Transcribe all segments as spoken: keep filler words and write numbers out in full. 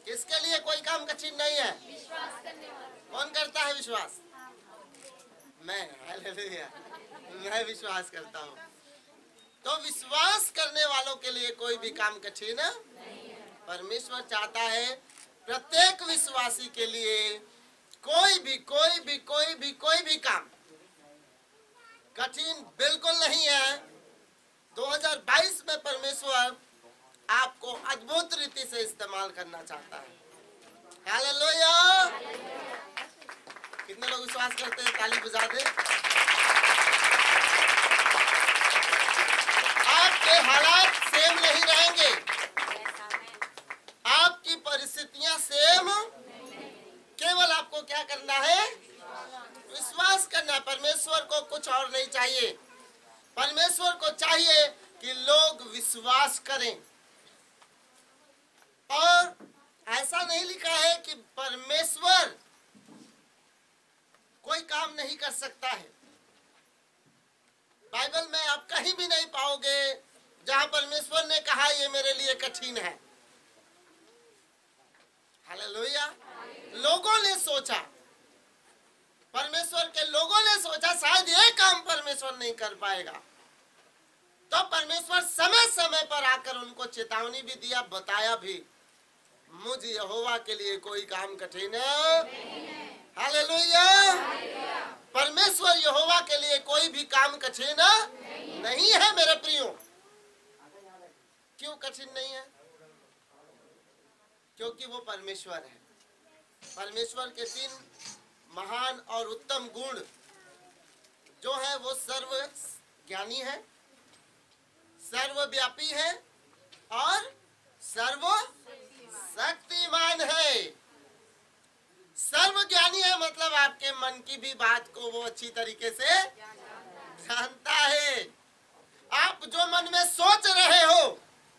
किसके लिए कोई काम कठिन नहीं है? विश्वास करने वाला। कौन करता है विश्वास? मैं। हालेलुया, मैं विश्वास करता हूँ। तो विश्वास करने वालों के लिए कोई भी काम कठिन नहीं है। परमेश्वर चाहता है प्रत्येक विश्वासी के लिए कोई भी कोई भी कोई भी कोई भी काम कठिन बिल्कुल नहीं है। दो हज़ार बाईस में परमेश्वर आपको अद्भुत रीति से इस्तेमाल करना चाहता है। हालेलुया। कितने लोग विश्वास करते हैं? ताली बजा दे। आपके हालात सेम नहीं रहेंगे, आपकी परिस्थितियां सेम, केवल आपको क्या करना है? विश्वास करना है। परमेश्वर को कुछ और नहीं चाहिए। परमेश्वर को चाहिए कि लोग विश्वास करें। और ऐसा नहीं लिखा है कि परमेश्वर कोई काम नहीं कर सकता है। बाइबल में आप कहीं भी नहीं पाओगे जहां परमेश्वर ने कहा ये मेरे लिए कठिन है। हालेलुया। लोगों ने सोचा, परमेश्वर के लोगों ने सोचा शायद ये काम परमेश्वर नहीं कर पाएगा, तो परमेश्वर समय समय पर आकर उनको चेतावनी भी दिया, बताया भी, मुझ यहोवा के लिए कोई काम कठिन है। हालेलुया। परमेश्वर यहोवा के लिए कोई भी काम कठिन नहीं, नहीं है मेरे प्रियो। क्यों कठिन नहीं है? क्योंकि वो परमेश्वर है। परमेश्वर के तीन महान और उत्तम गुण जो है वो सर्व ज्ञानी है, सर्वव्यापी है और सर्व शक्तिमान है। सर्वज्ञानी है मतलब आपके मन की भी बात को वो अच्छी तरीके से जानता है। आप जो मन में सोच रहे हो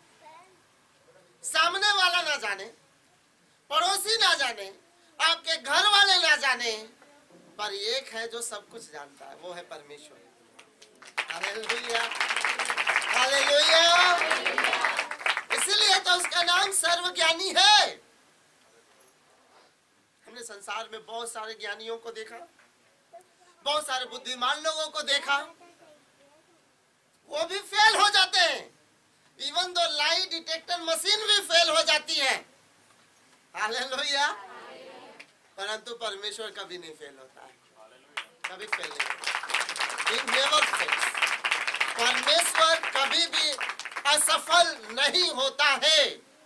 सामने वाला ना जाने, पड़ोसी ना जाने, आपके घर वाले ना जाने, पर एक है जो सब कुछ जानता है, वो है परमेश्वर। Hallelujah, hallelujah. इसलिए तो उसका नाम सर्वज्ञानी है। हमने संसार में बहुत सारे ज्ञानियों को देखा, बहुत सारे बुद्धिमान लोगों को देखा, वो भी फेल हो जाते हैं। Even though lie detector machine भी फेल हो जाती है। हालेलुया। परंतु परमेश्वर कभी नहीं फेल होता है, कभी फेल नहीं होता। He never fails। परमेश्वर कभी भी असफल नहीं होता है।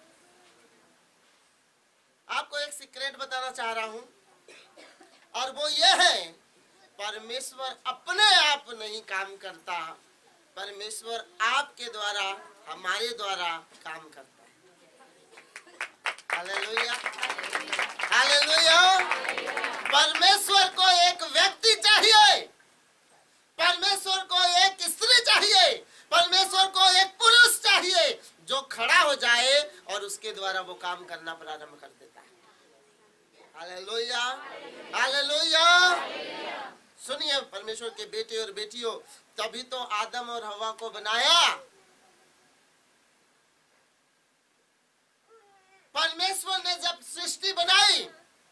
आपको एक सीक्रेट बताना चाह रहा हूं, और वो ये है, परमेश्वर अपने आप नहीं काम करता, परमेश्वर आपके द्वारा, हमारे द्वारा काम करता है। Hallelujah, hallelujah. परमेश्वर को एक व्यक्ति चाहिए, परमेश्वर को एक स्त्री चाहिए, परमेश्वर को एक पुरुष चाहिए जो खड़ा हो जाए और उसके द्वारा वो काम करना प्रारंभ कर देता है। Hallelujah, hallelujah. सुनिए परमेश्वर के बेटे और बेटियों, तभी तो आदम और हवा को बनाया। परमेश्वर ने जब सृष्टि बनाई,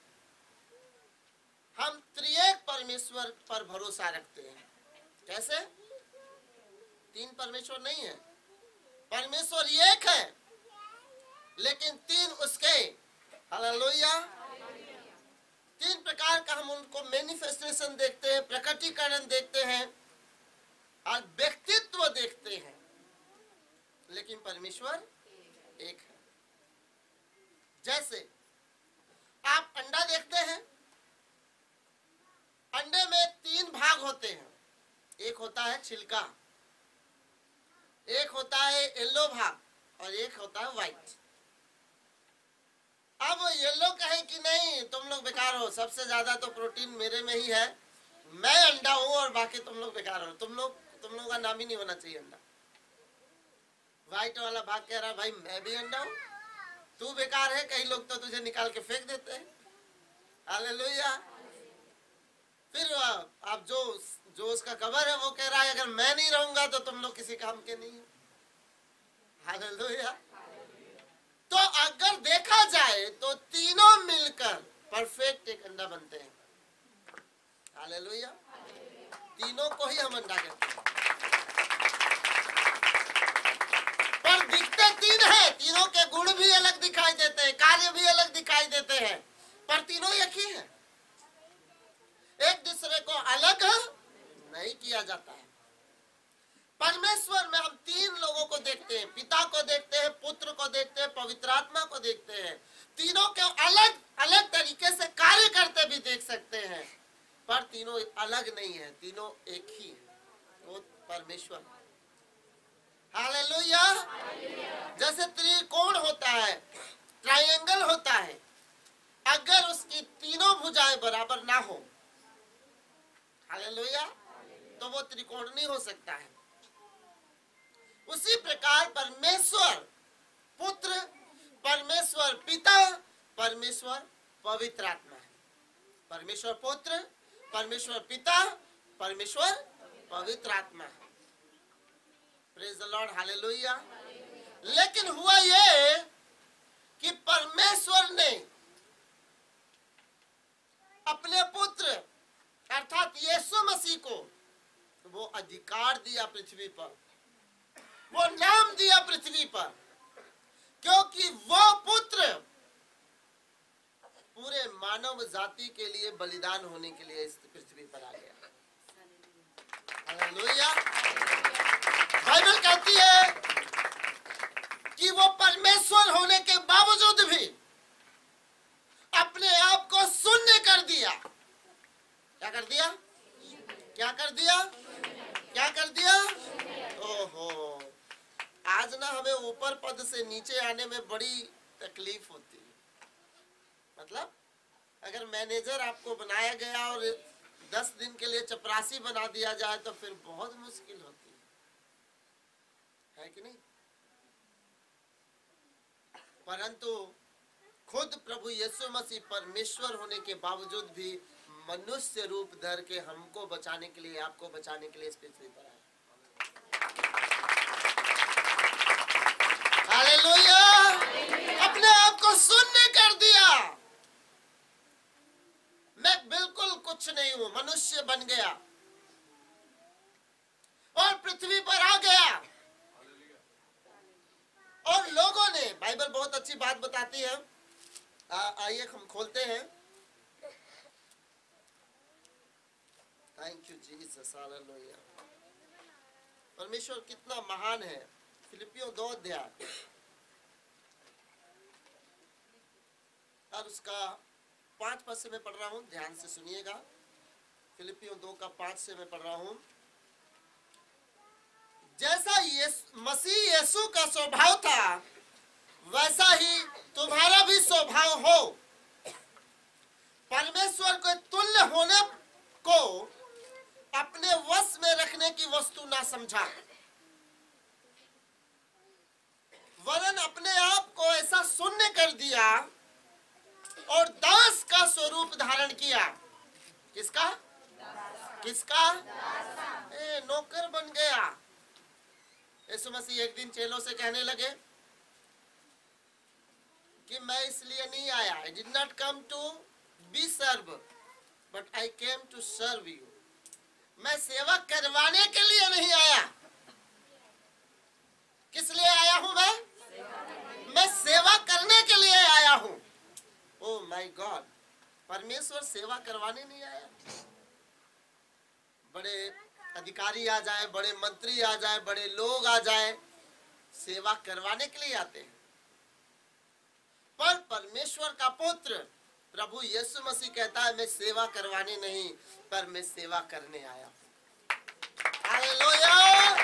हम त्रिएक परमेश्वर पर भरोसा रखते हैं। कैसे? तीन परमेश्वर नहीं है, परमेश्वर एक है, लेकिन तीन उसके। हालेलुया। तीन प्रकार का हम उनको मैनिफेस्टेशन देखते हैं, प्रकटीकरण देखते हैं और व्यक्तित्व देखते हैं, लेकिन परमेश्वर एक है। जैसे आप अंडा देखते हैं, अंडे में तीन भाग होते हैं, एक होता है छिलका, एक होता है येलो भाग और एक होता है व्हाइट। अब येलो कहे कि नहीं तुम लोग बेकार हो, सबसे ज्यादा तो प्रोटीन मेरे में ही है, मैं अंडा हूं और बाकी तुम लोग बेकार हो, तुम लोग तुम लोगों का नाम ही नहीं होना चाहिए अंडा। व्हाइट वाला भाग कह रहा भाई मैं भी अंडा हूं, तू बेकार है, कई लोग तो तुझे निकाल के फेंक देते हैं। हालेलुया। फिर आप जो जो उसका कवर है वो कह रहा है अगर मैं नहीं रहूंगा तो तुम लोग किसी काम के नहीं हो। हालेलुया। तो अगर देखा जाए तो हालेलुया। तीनों को ही हम अंडा कहते हैं, पर दिखते तीन है। तीनों के गुण भी अलग दिखाई देते हैं, कार्य भी अलग दिखाई देते हैं, पर तीनों एक ही है। एक दूसरे को अलग नहीं किया जाता है। परमेश्वर में हम तीन लोगों को देखते हैं, पिता को देखते हैं, पुत्र को देखते हैं, पवित्र आत्मा को देखते हैं। तीनों के अलग अलग तरीके से कार्य करते भी देख सकते हैं, पर तीनों अलग नहीं है, तीनों एक ही है, वो परमेश्वर। हालेलुया। जैसे त्रिकोण होता है, ट्रायंगल होता है, अगर उसकी तीनों भुजाएं बराबर ना हो, हालेलुया, तो वो त्रिकोण नहीं हो सकता है। उसी प्रकार परमेश्वर पुत्र, परमेश्वर पिता, परमेश्वर पवित्र आत्मा है। परमेश्वर पुत्र, परमेश्वर पिता, परमेश्वर पवित्र आत्मा है। Praise the Lord, hallelujah. लेकिन हुआ ये कि परमेश्वर ने अपने पुत्र अर्थात यीशु मसीह को वो अधिकार दिया पृथ्वी पर, वो नाम दिया पृथ्वी पर, क्योंकि वो पुत्र पूरे मानव जाति के लिए बलिदान होने के लिए इस पृथ्वी पर आ गया। हालेलुया। बाइबल कहती है कि वो परमेश्वर होने के बावजूद भी अपने आप को शून्य कर दिया। क्या कर दिया? क्या कर दिया? क्या कर दिया? ओहो, आज ना हमें ऊपर पद से नीचे आने में बड़ी तकलीफ होती है। मतलब अगर मैनेजर आपको बनाया गया और दस दिन के लिए चपरासी बना दिया जाए तो फिर बहुत मुश्किल होती है, है कि नहीं? परंतु खुद प्रभु यीशु मसीह परमेश्वर होने के बावजूद भी मनुष्य रूप धर के हमको बचाने के लिए, आपको बचाने के लिए इस पृथ्वी पर आए। हालेलुया। अपने आप को शून्य कर दिया। मैं बिल्कुल कुछ नहीं हूं, मनुष्य बन गया और पृथ्वी पर आ गया। और लोगों ने, बाइबल बहुत अच्छी बात बताती है, आइए हम खोलते हैं। Thank you Jesus, hallelujah. परमेश्वर कितना महान है। फिलिपियों दो अध्याय और उसका पांच पद से मैं पढ़ रहा हूं, ध्यान से सुनिएगा। फिलिपियों दो का पांच से मैं पढ़ रहा हूं। जैसा मसीह यीशु का स्वभाव था वैसा ही तुम्हारा भी स्वभाव हो। परमेश्वर के तुल्य होने को अपने वश में रखने की वस्तु ना समझा, वरन अपने आप को ऐसा शून्य कर दिया और दास का स्वरूप धारण किया। किसका? किसका? ए, नौकर बन गया। यीशु मसीह एक दिन चेलों से कहने लगे कि मैं इसलिए नहीं आया, I did not come to be served, but I came to serve you. मैं सेवा करवाने के लिए नहीं आया। किस लिए आया हूं मैं? मैं सेवा करने के लिए आया हूं। ओ माय गॉड, परमेश्वर सेवा करवाने नहीं आया। बड़े अधिकारी आ जाए, बड़े मंत्री आ जाए, बड़े लोग आ जाए, सेवा करवाने के लिए आते हैं। पर परमेश्वर का पुत्र प्रभु यीशु मसीह कहता है मैं सेवा करवाने नहीं, पर मैं सेवा करने आया हूं। हालेलुया।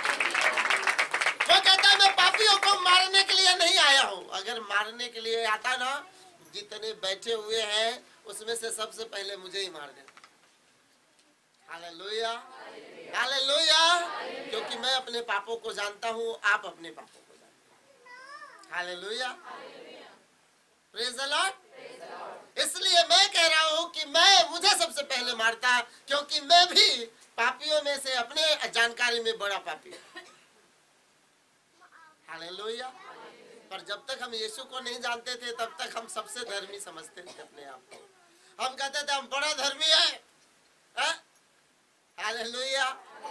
वो कहता है मैं पापियों को मारने के लिए नहीं आया हूं। अगर मारने के लिए आता ना, जितने बैठे हुए हैं उसमें से सबसे पहले मुझे ही मार देता। Hallelujah, hallelujah. क्योंकि मैं अपने पापों को जानता हूं, आप अपने पापों को जानते हैं। Hallelujah, praise the Lord. इसलिए मैं कह रहा हूं कि मैं मुझे सबसे पहले मारता, क्योंकि मैं भी पापियों में से अपने जानकारी में बड़ा पापी हूं। हालेलुया। पर जब तक हम यीशु को नहीं जानते थे तब तक हम सबसे धर्मी समझते थे अपने आप को। हम कहते थे हम बड़ा धर्मी है, है? हालेलुया।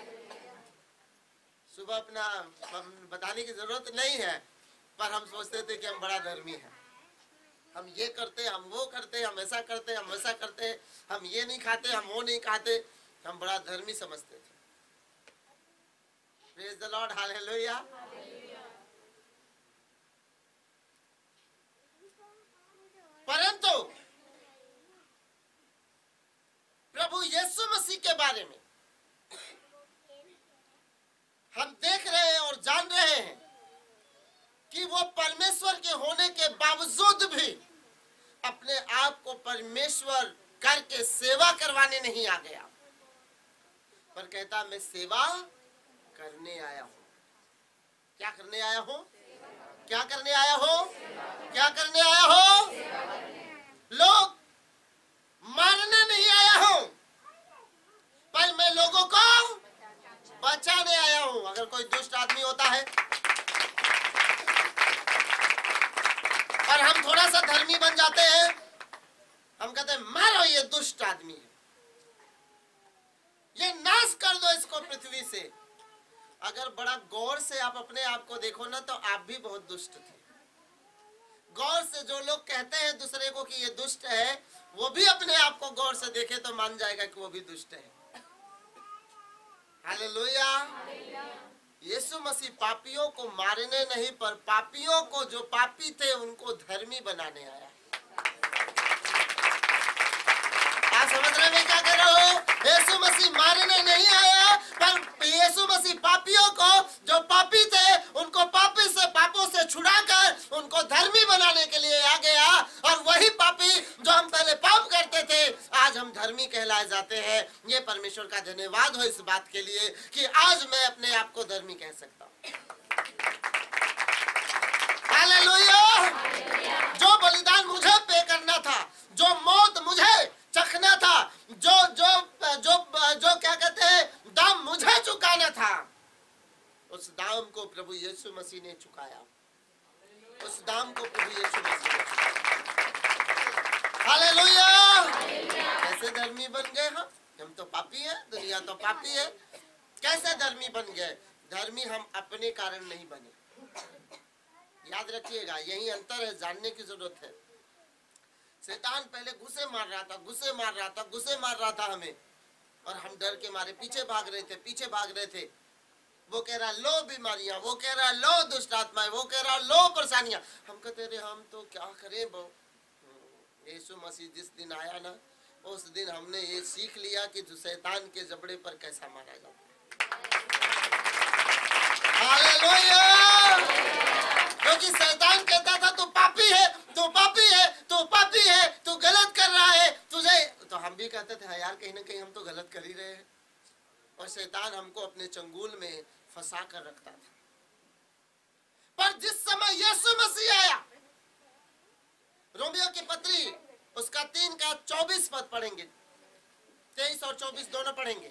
सुबह अपना बताने की जरूरत नहीं है, पर हम सोचते थे कि हम बड़ा धर्मी हैं, हम ये करते, हम वो करते, हम ऐसा करते, हम वैसा करते, हम ये नहीं खाते, हम वो नहीं खाते, हम बड़ा धर्मी समझते थे। Praise the Lord, hallelujah. परंतु प्रभु यीशु मसीह के बारे में हम देख रहे हैं और जान रहे हैं कि वो परमेश्वर के होने के बावजूद भी अपने आप को परमेश्वर करके सेवा करवाने नहीं आ गया, पर कहता मैं सेवा करने आया हूं। क्या करने आया हूं? क्या करने आया हो? क्या करने आया हो? लोग मारने नहीं आया हूं, पर मैं लोगों को बचाने आया हूं। अगर कोई दुष्ट आदमी होता है और हम थोड़ा सा धर्मी बन जाते हैं, हम कहते हैं मारो ये दुष्ट आदमी है, ये नाश कर दो इसको पृथ्वी से। अगर बड़ा गौर से आप अपने आप को देखो ना, तो आप भी बहुत दुष्ट थे। गौर से जो लोग कहते हैं दूसरे को कि ये दुष्ट है, वो भी अपने आप को गौर से देखे तो मान जाएगा कि वो भी दुष्ट है। हालेलुया। यीशु मसीह पापियों को मारने नहीं, पर पापियों को, जो पापी थे उनको धर्मी बनाने आया। आप समझ रहे हैं क्या कह रहा हूं? यीशु मसीह मारने नहीं आया, पर यीशु मसीह पापियों को, जो पापी थे उनको पापी से, पापों से छुड़ाकर उनको धर्मी बनाने के लिए आ गया। और वही पापी जो हम पहले पाप करते थे, आज हम धर्मी कहलाए जाते हैं। ये परमेश्वर का धन्यवाद हो इस बात के लिए कि आज मैं अपने आप को धर्मी कह सकता हूँ। हालेलुया। जो बलिदान मुझे पे करना था, जो मौत मुझे चखना था, जो जो जो जो क्या कहते हैं दाम मुझे चुकाना था, उस दाम को प्रभु यीशु मसीह ने चुकाया। उस दाम को प्रभु यीशु मसीह ने चुकाया। हालेलुया। कैसे धर्मी बन गए हम? हम तो पापी हैं, दुनिया तो पापी है। कैसे धर्मी बन गए? धर्मी हम अपने कारण नहीं बने। याद रखिएगा, यही अंतर है, जानने की जरूरत है। शैतान पहले गुस्से मार रहा था, गुस्से मार रहा था, गुस्से मार रहा था हमें, और हम डर के मारे पीछे भाग रहे थे, पीछे भाग रहे थे। वो कह रहा लो बीमारियां, वो कह रहा लो दुष्ट आत्माएं, वो कह रहा लो परेशानियां। हम कहते रहे हम तो क्या करें। वो यीशु मसीह जिस दिन आया ना, उस दिन हमने ये सीख लिया कि जो शैतान के जबड़े पर कैसा मारा जाता है। हालेलुया। क्योंकि शैतान कहता था तू पापी है, तू पापी है, तू पापी है, तू गलत कर रहा है तुझे। तो हम भी कहते थे यार कहीं ना कहीं हम तो गलत कर ही रहे हैं, और शैतान हमको अपने चंगुल में फंसा कर रखता था। पर जिस समय यीशु मसीह आया, रोमियो की पत्री उसका तीन का चौबीस पद पढ़ेंगे, तेईस और चौबीस दोनों पढ़ेंगे।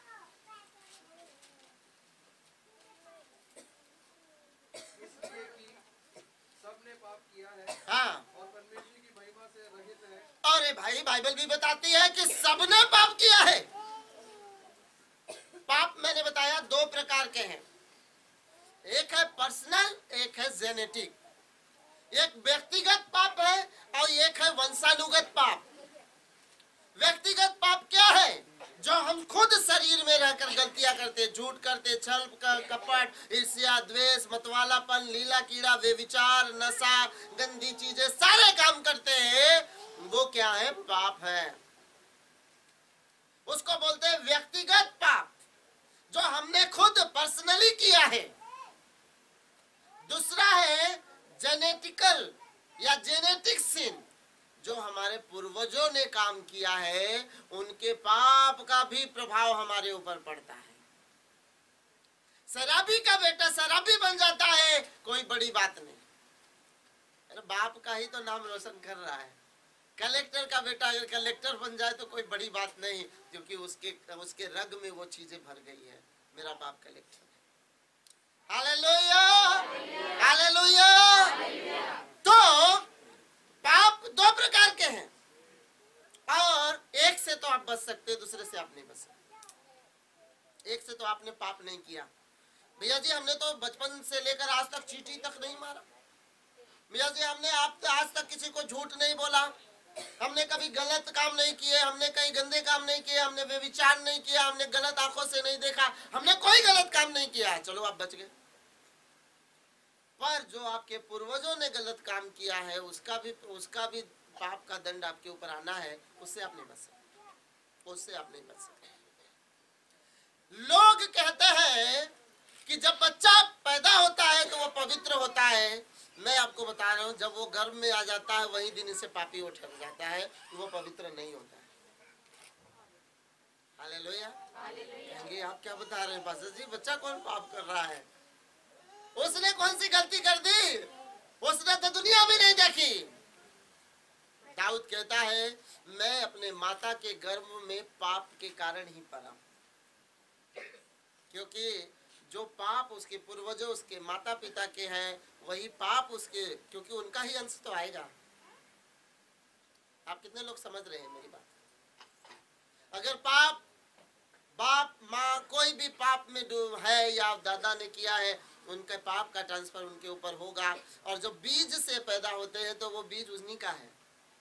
हाँ, और परमेश्वर की महिमा से रहित है। अरे भाई, बाइबल भी बताती है कि सबने पाप किया है। पाप मैंने बताया दो प्रकार के हैं, एक है पर्सनल, एक है जेनेटिक। एक व्यक्तिगत पाप है और एक है वंशानुगत पाप। व्यक्तिगत पाप क्या है? जो हम खुद शरीर में रहकर गलतियां करते, झूठ करते, छल कपट, ईर्ष्या, द्वेष, मतवालापन, लीला कीड़ा, व्यभिचार, नशा, गंदी चीजें, सारे काम करते हैं, वो क्या है? पाप है। उसको बोलते हैं व्यक्तिगत पाप, जो हमने खुद पर्सनली किया है। दूसरा है जेनेटिकल या जेनेटिक सिन, जो हमारे पूर्वजों ने काम किया है, उनके पाप का भी प्रभाव हमारे ऊपर पड़ता है। शराबी का बेटा शराबी बन जाता है, कोई बड़ी बात नहीं, अरे बाप का ही तो नाम रोशन कर रहा है। कलेक्टर का बेटा अगर कलेक्टर बन जाए तो कोई बड़ी बात नहीं, क्योंकि उसके उसके रग में वो चीजें भर गई है, मेरा बाप कलेक्टर है। Hallelujah, hallelujah. तो पाप दो प्रकार के हैं, और एक से तो आप बच सकते, दूसरे से आप नहीं बच सकते। एक से तो आपने पाप नहीं किया। भैया जी हमने तो बचपन से लेकर आज तक चींटी तक नहीं मारा। भैया जी हमने आप आज तक किसी को झूठ नहीं बोला, हमने कभी गलत काम नहीं किए, हमने कहीं गंदे काम नहीं किए, हमने व्यभिचार नहीं किया, हमने गलत आंखों से नहीं देखा, हमने कोई गलत काम नहीं किया। चलो आप बच गए। पर जो आपके पूर्वजों ने गलत काम किया है उसका भी उसका भी पाप का दंड आपके ऊपर आना है, उससे आप नहीं बच सकते, उससे आप नहीं बच सकते। लोग कहते हैं कि जब बच्चा पैदा होता है तो वो पवित्र होता है। मैं आपको बता रहा हूँ जब वो गर्भ में आ जाता है वही दिन से पापी वो ठहर जाता है, वो पवित्र नहीं होता है। हालेलुया। कहेंगे आप क्या बता रहे हैं पास्टर जी, बच्चा कौन पाप कर रहा है? उसने कौन सी गलती कर दी? उसने तो दुनिया भी नहीं देखी। दाऊद कहता है मैं अपने माता के गर्भ में पाप के कारण ही पला, क्योंकि जो पाप उसके पूर्वजों उसके माता पिता के हैं वही पाप उसके, क्योंकि उनका ही अंश तो आएगा। आप कितने लोग समझ रहे हैं मेरी बात? अगर पाप बाप माँ कोई भी पाप में है या दादा ने किया है, उनके पाप का ट्रांसफर उनके ऊपर होगा। और जो बीज से पैदा होते हैं तो वो बीज उन्हीं का है।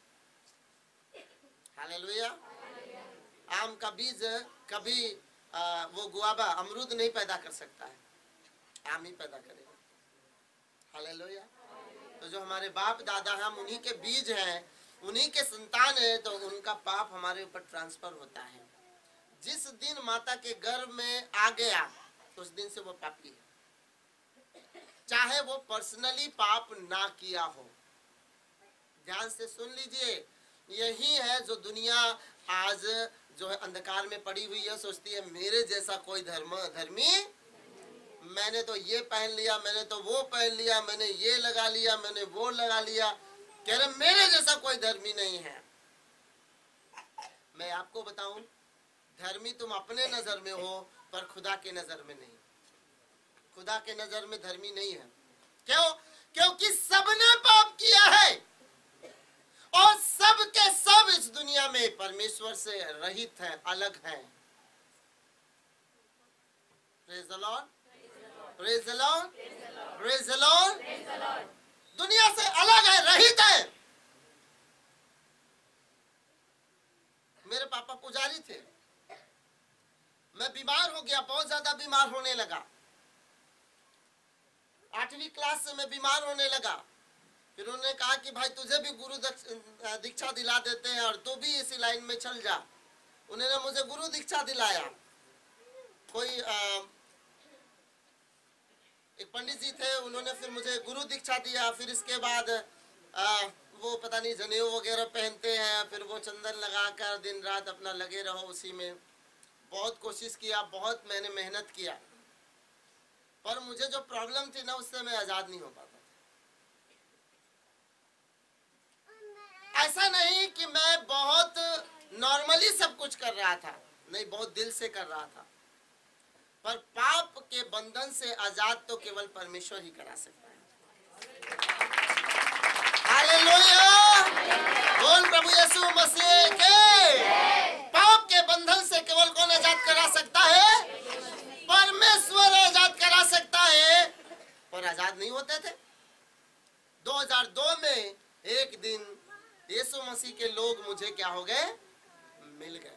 हालेलुया। आम का बीज कभी आ, वो गुआबा अमरूद नहीं पैदा कर सकता है, आम ही पैदा करेगा। हालेलुया। तो जो हमारे बाप दादा हम उन्हीं के बीज हैं, उन्हीं के संतान है, तो उनका पाप हमारे ऊपर ट्रांसफर होता है। जिस दिन माता के गर्भ में आ गया उस दिन से वो पापी है, चाहे वो पर्सनली पाप ना किया हो। ध्यान से सुन लीजिए, यही है जो दुनिया आज जो है अंधकार में पड़ी हुई है, सोचती है मेरे जैसा कोई धर्म धर्मी, मैंने तो ये पहन लिया, मैंने तो वो पहन लिया, मैंने ये लगा लिया, मैंने वो लगा लिया, कह रहे मेरे जैसा कोई धर्मी नहीं है। मैं आपको बताऊं, धर्मी तुम अपने नजर में हो पर खुदा के नजर में नहीं। खुदा के नजर में धर्मी नहीं है। क्यों? क्योंकि सबने पाप किया है और सब के सब इस दुनिया में परमेश्वर से रहित हैं, अलग हैं। Praise the Lord, praise the Lord, praise the Lord. दुनिया से अलग है, रहित है। मेरे पापा पुजारी थे, मैं बीमार हो गया, बहुत ज्यादा बीमार होने लगा। आठवीं क्लास से मैं बीमार होने लगा। फिर उन्होंने कहा कि भाई तुझे भी गुरु दीक्षा दिला देते हैं और तू भी इसी लाइन में चल जा। उन्होंने मुझे गुरु दीक्षा दिलाया। कोई आ, एक पंडित जी थे, उन्होंने फिर मुझे गुरु दीक्षा दिया। फिर इसके बाद आ, वो पता नहीं जनेऊ वगैरह पहनते हैं, फिर वो चंदन लगाकर दिन रात अपना लगे रहो उसी में। बहुत कोशिश किया, बहुत मैंने मेहनत किया, पर मुझे जो प्रॉब्लम थी ना उससे मैं आजाद नहीं हो पाता। ऐसा नहीं कि मैं बहुत नॉर्मली सब कुछ कर रहा था, नहीं, बहुत दिल से कर रहा था। पर पाप के बंधन से आजाद तो केवल परमेश्वर ही करा सकता है। हालेलुया, बोल प्रभु यीशु मसीह के। पाप के बंधन से केवल कौन आजाद करा सकता है? परमेश्वर आजाद करा सकता है। और आजाद नहीं होते थे। दो हज़ार दो में एक दिन यीशु मसीह के लोग मुझे क्या हो गए, मिल गए।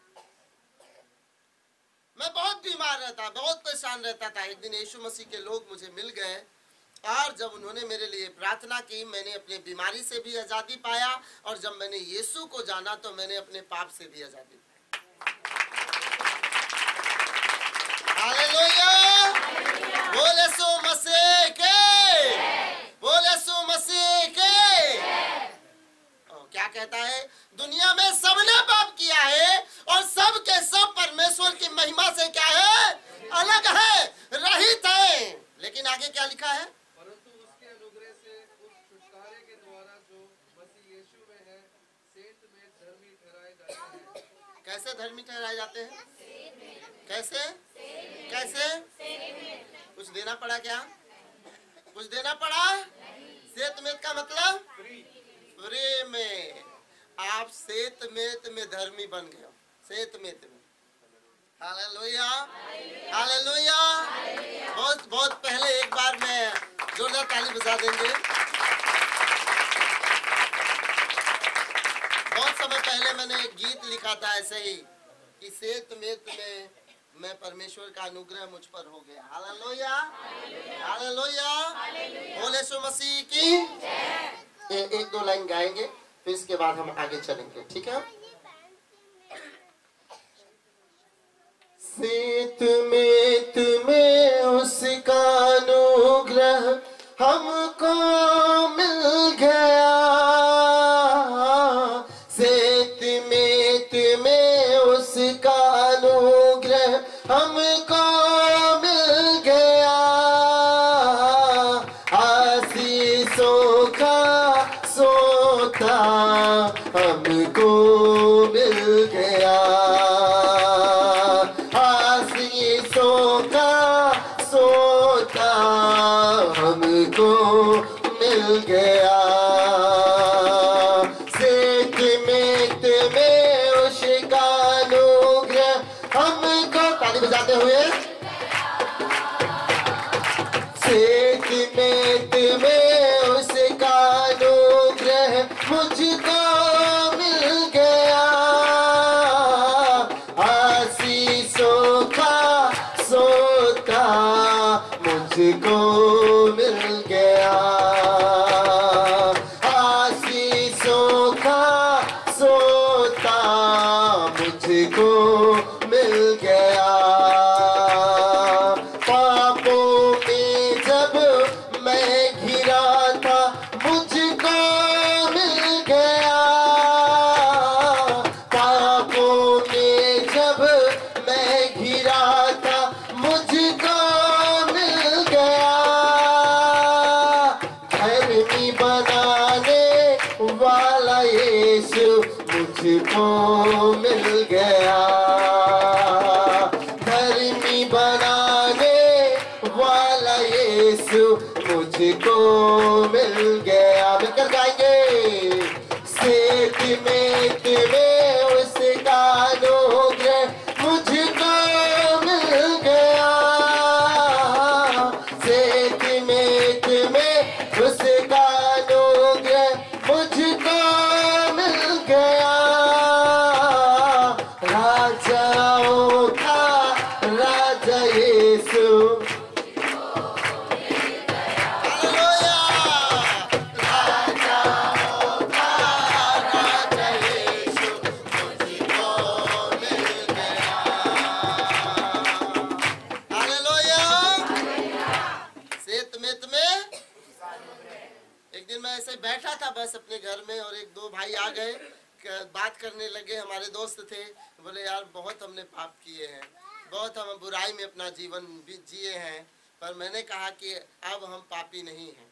मैं बहुत बीमार रहता, बहुत परेशान रहता था। एक दिन यीशु मसीह के लोग मुझे मिल गए और जब उन्होंने मेरे लिए प्रार्थना की, मैंने अपनी बीमारी से भी आजादी पाया। और जब मैंने यीशु को जाना तो मैंने अपने पाप से भी आजादी पाई। हालेलुया, बोल यीशु मसीह के, बोल यीशु मसीह के। क्या कहता है? दुनिया में सबने पाप किया है और सब के सब परमेश्वर की महिमा से क्या है, अलग है, रहित है। लेकिन आगे क्या लिखा है? परंतु उसके अनुग्रह से उस छुटकारे के द्वारा जो मसीह यीशु में है, सेंत में धर्मी ठहराए जाते हैं। कैसे धर्मी ठहराए जाते हैं? कैसे कैसे? कुछ देना पड़ा क्या? कुछ देना पड़ा? सेत में का मतलब फ्री में। आप सेत में में धर्मी बन गए हो। सेत में में हालेलुया, हालेलुया। बहुत बहुत पहले एक बार मैं जोरदार ताली बजा देंगे। बहुत समय पहले मैंने एक गीत लिखा था ऐसे ही कि सेत मेत में मैं परमेश्वर का अनुग्रह मुझ पर हो गया। हालेलुया, हालेलुया, बोले यीशु मसीह की ए, एक दो लाइन गाएंगे फिर इसके बाद हम आगे चलेंगे, ठीक है। सेत मेत में उसका अनुग्रह हमको मिल गया, सेत मेत में उसका अनुग्रह हमको मिल गया, आशीषों का सोता हमको मिल गया, आशीषों का सोता हमको मिल गया, सेत मेत में उसका अनुग्रह हमको, ताली बजाते हुए, सेत मेत में उसका अनुग्रह मुझको मिल गया, आशीषों का सोता मुझको मिल गया, आशीषों का सोता मुझको मिल गया, पापों में जब मैं घिरा था मुझको मिल गया, पापों में जब मैं घिरा था मुझको मिल गया, धर्मी बनाने वाला यीशु मुझको मिल गया, धर्मी बनाने वाला यीशु मुझको मिल गया। मिलकर गाएंगे, सेत मेत में उसका अनुग्रह मुझको मिल गया, सेत मेत में उसका अनुग्रह मुझको मिल गया, राजाओं का राजा यीशु, हालेलुया, राजाओं का राजा यीशु मुझको मिल गया, हालेलुया। सेत मेत में एक दिन मैं ऐसे बैठा था बस अपने घर में और एक दो भाई आ गए, बात करने लगे, हमारे दोस्त थे, बोले यार बहुत हमने पाप किए हैं, बहुत हम बुराई में अपना जीवन भी जिए हैं, पर मैंने कहा कि अब हम पापी नहीं हैं,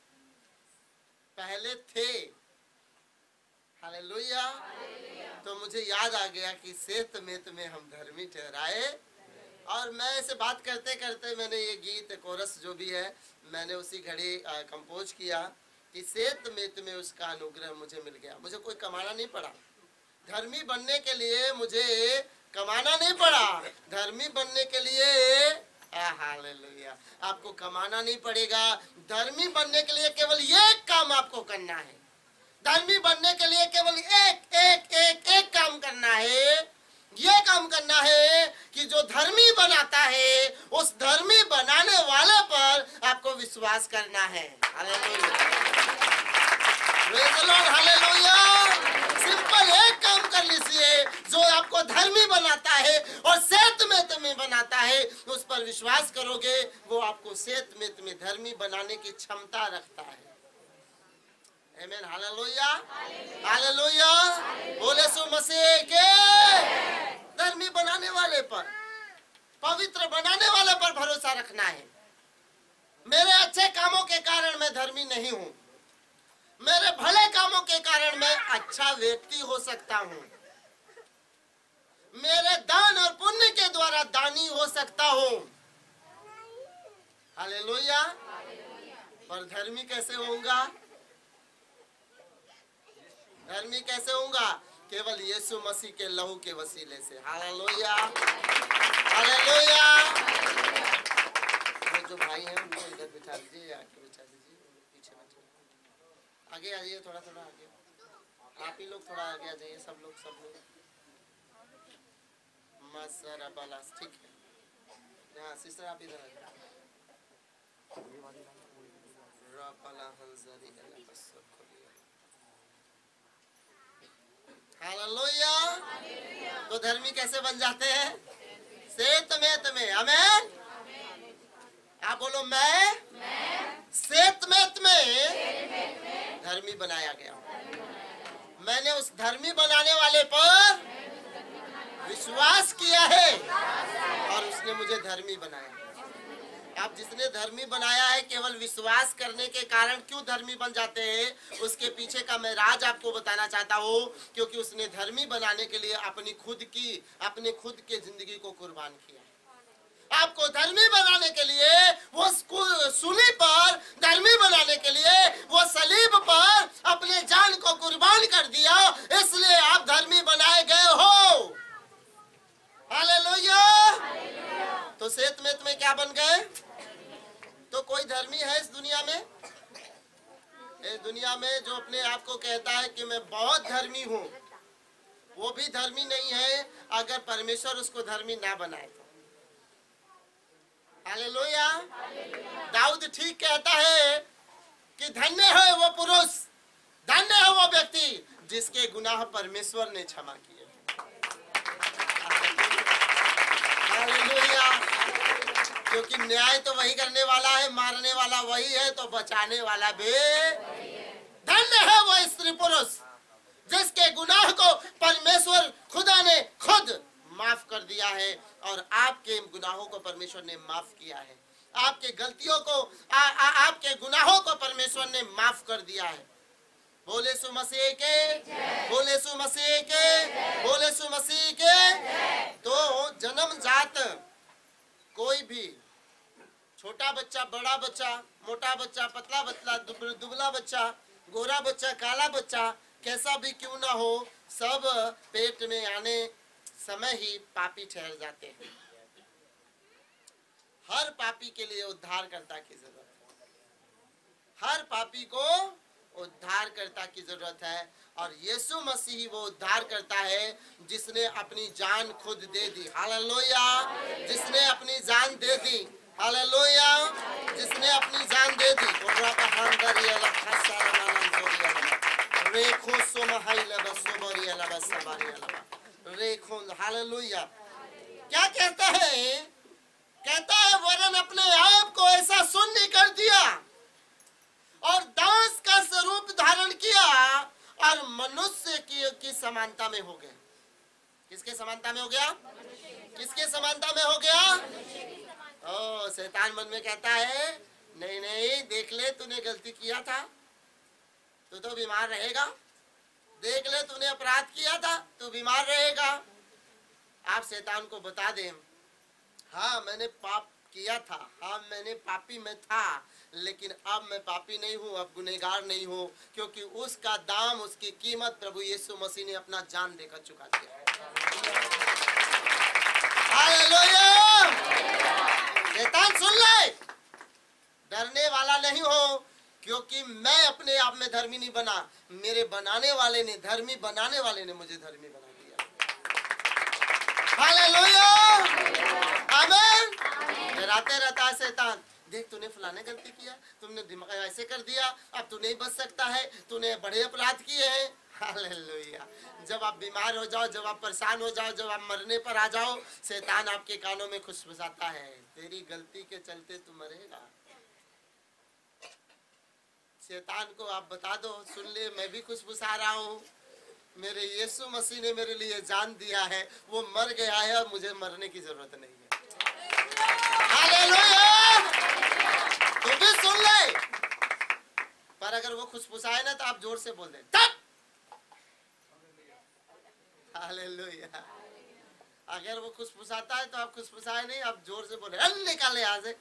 पहले थे। हालेलुया। तो मुझे याद आ गया कि सेत मेत में हम धर्मी ठहराए, और मैं ऐसे बात करते करते मैंने ये गीत कोरस जो भी है मैंने उसी घड़ी कंपोज किया कि सेत मेत में उसका अनुग्रह मुझे मिल गया, मुझे कोई कमाना नहीं पड़ा, धर्मी बनने के लिए मुझे कमाना नहीं पड़ा, धर्मी बनने के लिए हालेलुया आपको कमाना नहीं पड़ेगा, धर्मी बनने के लिए केवल एक काम आपको करना है, धर्मी बनने के लिए केवल एक एक एक एक काम करना है, ये काम करना है कि जो धर्मी बनाता है उस धर्मी बनाने वाले पर आपको विश्वास करना है। Hallelujah, praise the Lord, hallelujah. Simple एक काम कर लीजिए जो आपको धर्मी बनाता है और सेत मेत में बनाता है, उस पर विश्वास करोगे वो आपको सेत मेत में धर्मी बनाने की क्षमता रखता है। आमीन, हालेलुया, हालेलुया, बोले यीशु मसीह के धर्मी बनाने वाले पर, पवित्र बनाने वाले पर भरोसा रखना है। मेरे अच्छे कामों के कारण मैं धर्मी नहीं हूँ, मेरे भले कामों के कारण मैं अच्छा व्यक्ति हो सकता हूँ, मेरे दान और पुण्य के द्वारा दानी हो सकता हूँ। हालेलुया। पर धर्मी कैसे होऊंगा? धर्मी कैसे होऊंगा? केवल यीशु मसीह के लहू के वसीले से। Hallelujah, hallelujah. वो जो भाई हैं उनको इधर बिठा दीजिए, आके बिठा दीजिए, पीछे बैठिए। आगे आ जाइए, थोड़ा थोड़ा आगे। आप ही लोग थोड़ा आगे आ जाइए, सब लोग सब लोग। मसरा बलास, ठीक है। हाँ सिस्टर आप इधर आ जाइए। हालेलुया। तो धर्मी कैसे बन जाते हैं? सेत में तुम्हें, आमीन। आप बोलो मैं, सेत में तुम्हें धर्मी बनाया गया। मैंने उस धर्मी बनाने वाले पर विश्वास किया है और उसने मुझे धर्मी बनाया। आप जिसने धर्मी बनाया है, केवल विश्वास करने के कारण क्यों धर्मी बन जाते हैं, उसके पीछे का मैं राज आपको बताना चाहता हूँ। क्योंकि उसने धर्मी बनाने के लिए अपनी खुद की अपने खुद के जिंदगी को कुर्बान किया। आपको धर्मी बनाने के लिए वो सूली पर, धर्मी बनाने के लिए वो सलीब पर अपने जान को कुर्बान कर दिया, इसलिए आप धर्मी बनाए गए हो। हालेलुया। तो सेत में तुम्हें क्या बन गए? तो कोई धर्मी है इस दुनिया में? इस दुनिया में जो अपने आप को कहता है कि मैं बहुत धर्मी हूँ, वो भी धर्मी नहीं है अगर परमेश्वर उसको धर्मी ना बनाए तो। हालेलुया। दाऊद ठीक कहता है कि धन्य है वो पुरुष, धन्य है वो व्यक्ति जिसके गुनाह परमेश्वर ने क्षमा किए। हालेलुया। क्योंकि न्याय तो वही करने वाला है, मारने वाला वही है, तो बचाने वाला भी। धन्य है वो स्त्री पुरुष जिसके गुनाह को परमेश्वर खुदा ने खुद माफ कर दिया है और आपके गुनाहों को परमेश्वर ने माफ किया है। आपके गलतियों को आ, आ, आपके गुनाहों को परमेश्वर ने माफ कर दिया है। बोले सु मसीह के, बोले सु मसीह के, बोले सु मसीह के। तो जन्मजात कोई भी छोटा बच्चा, बड़ा बच्चा, मोटा बच्चा, पतला बच्चा, दुबला बच्चा, गोरा बच्चा, काला बच्चा, कैसा भी क्यों ना हो, सब पेट में आने समय ही पापी ठहर जाते हैं। हर पापी के लिए उद्धारकर्ता की जरूरत है। हर पापी को उद्धारकर्ता की जरूरत है और यीशु मसीह वो उद्धार करता है जिसने अपनी जान खुद दे दी। हालेलुया। जिसने अपनी जान दे दी। हालेलुया। जिसने अपनी जान दे दी। हालेलुया। क्या कहता है? कहता है वरन अपने आप को ऐसा शून्य कर दिया और दास का स्वरूप धारण किया और मनुष्य की, की समानता में हो गया। किसके समानता में हो गया? किसके समानता में हो गया? ओ, शैतान मन में कहता है नहीं नहीं, देख ले तूने गलती किया था, तू तो बीमार रहेगा। देख ले तूने अपराध किया था, तू बीमार रहेगा। आप शैतान को बता दें, हाँ मैंने पाप किया था, हाँ मैंने पापी में था, लेकिन अब मैं पापी नहीं हूँ, अब गुनहगार नहीं हूँ, क्योंकि उसका दाम, उसकी कीमत प्रभु यीशु मसीह ने अपना जान देकर चुका दिया। हालेलुया। शैतान सुन ले, डरने वाला नहीं हो, क्योंकि मैं अपने आप में धर्मी नहीं बना, मेरे बनाने वाले ने, धर्मी बनाने वाले ने मुझे धर्मी बना दिया। हालेलुया। आमीन। डराते रहता है शैतान, देख तूने फलाने गलती किया, तुमने दिमाग ऐसे कर दिया, अब तू नहीं बच सकता है, तूने बड़े अपराध किए हैं। हालेलुया। जब आप बीमार हो जाओ, जब आप परेशान हो जाओ, जब आप मरने पर आ जाओ, शैतान आपके कानों में खुशफुसाता है, तेरी गलती के चलते तू मरेगा। शैतान को आप बता दो, सुन ले मैं भी खुशफुसा रहा हूँ, मेरे यीशु मसीह ने मेरे लिए जान दिया है, वो मर गया है और मुझे मरने की जरूरत नहीं है। हालेलुया। तू भी सुन ले। पर अगर वो खुशफुसाए ना तो आप जोर से बोल दे, तब। हालेलुया। अगर वो खुशफुसाता है तो आप खुशफुसाए नहीं, आप जोर से बोले अन निकाले यहाँ से।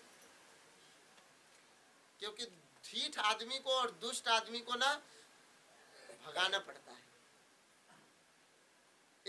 क्योंकि ठीक आदमी को और दुष्ट आदमी को ना भगाना पड़ता है।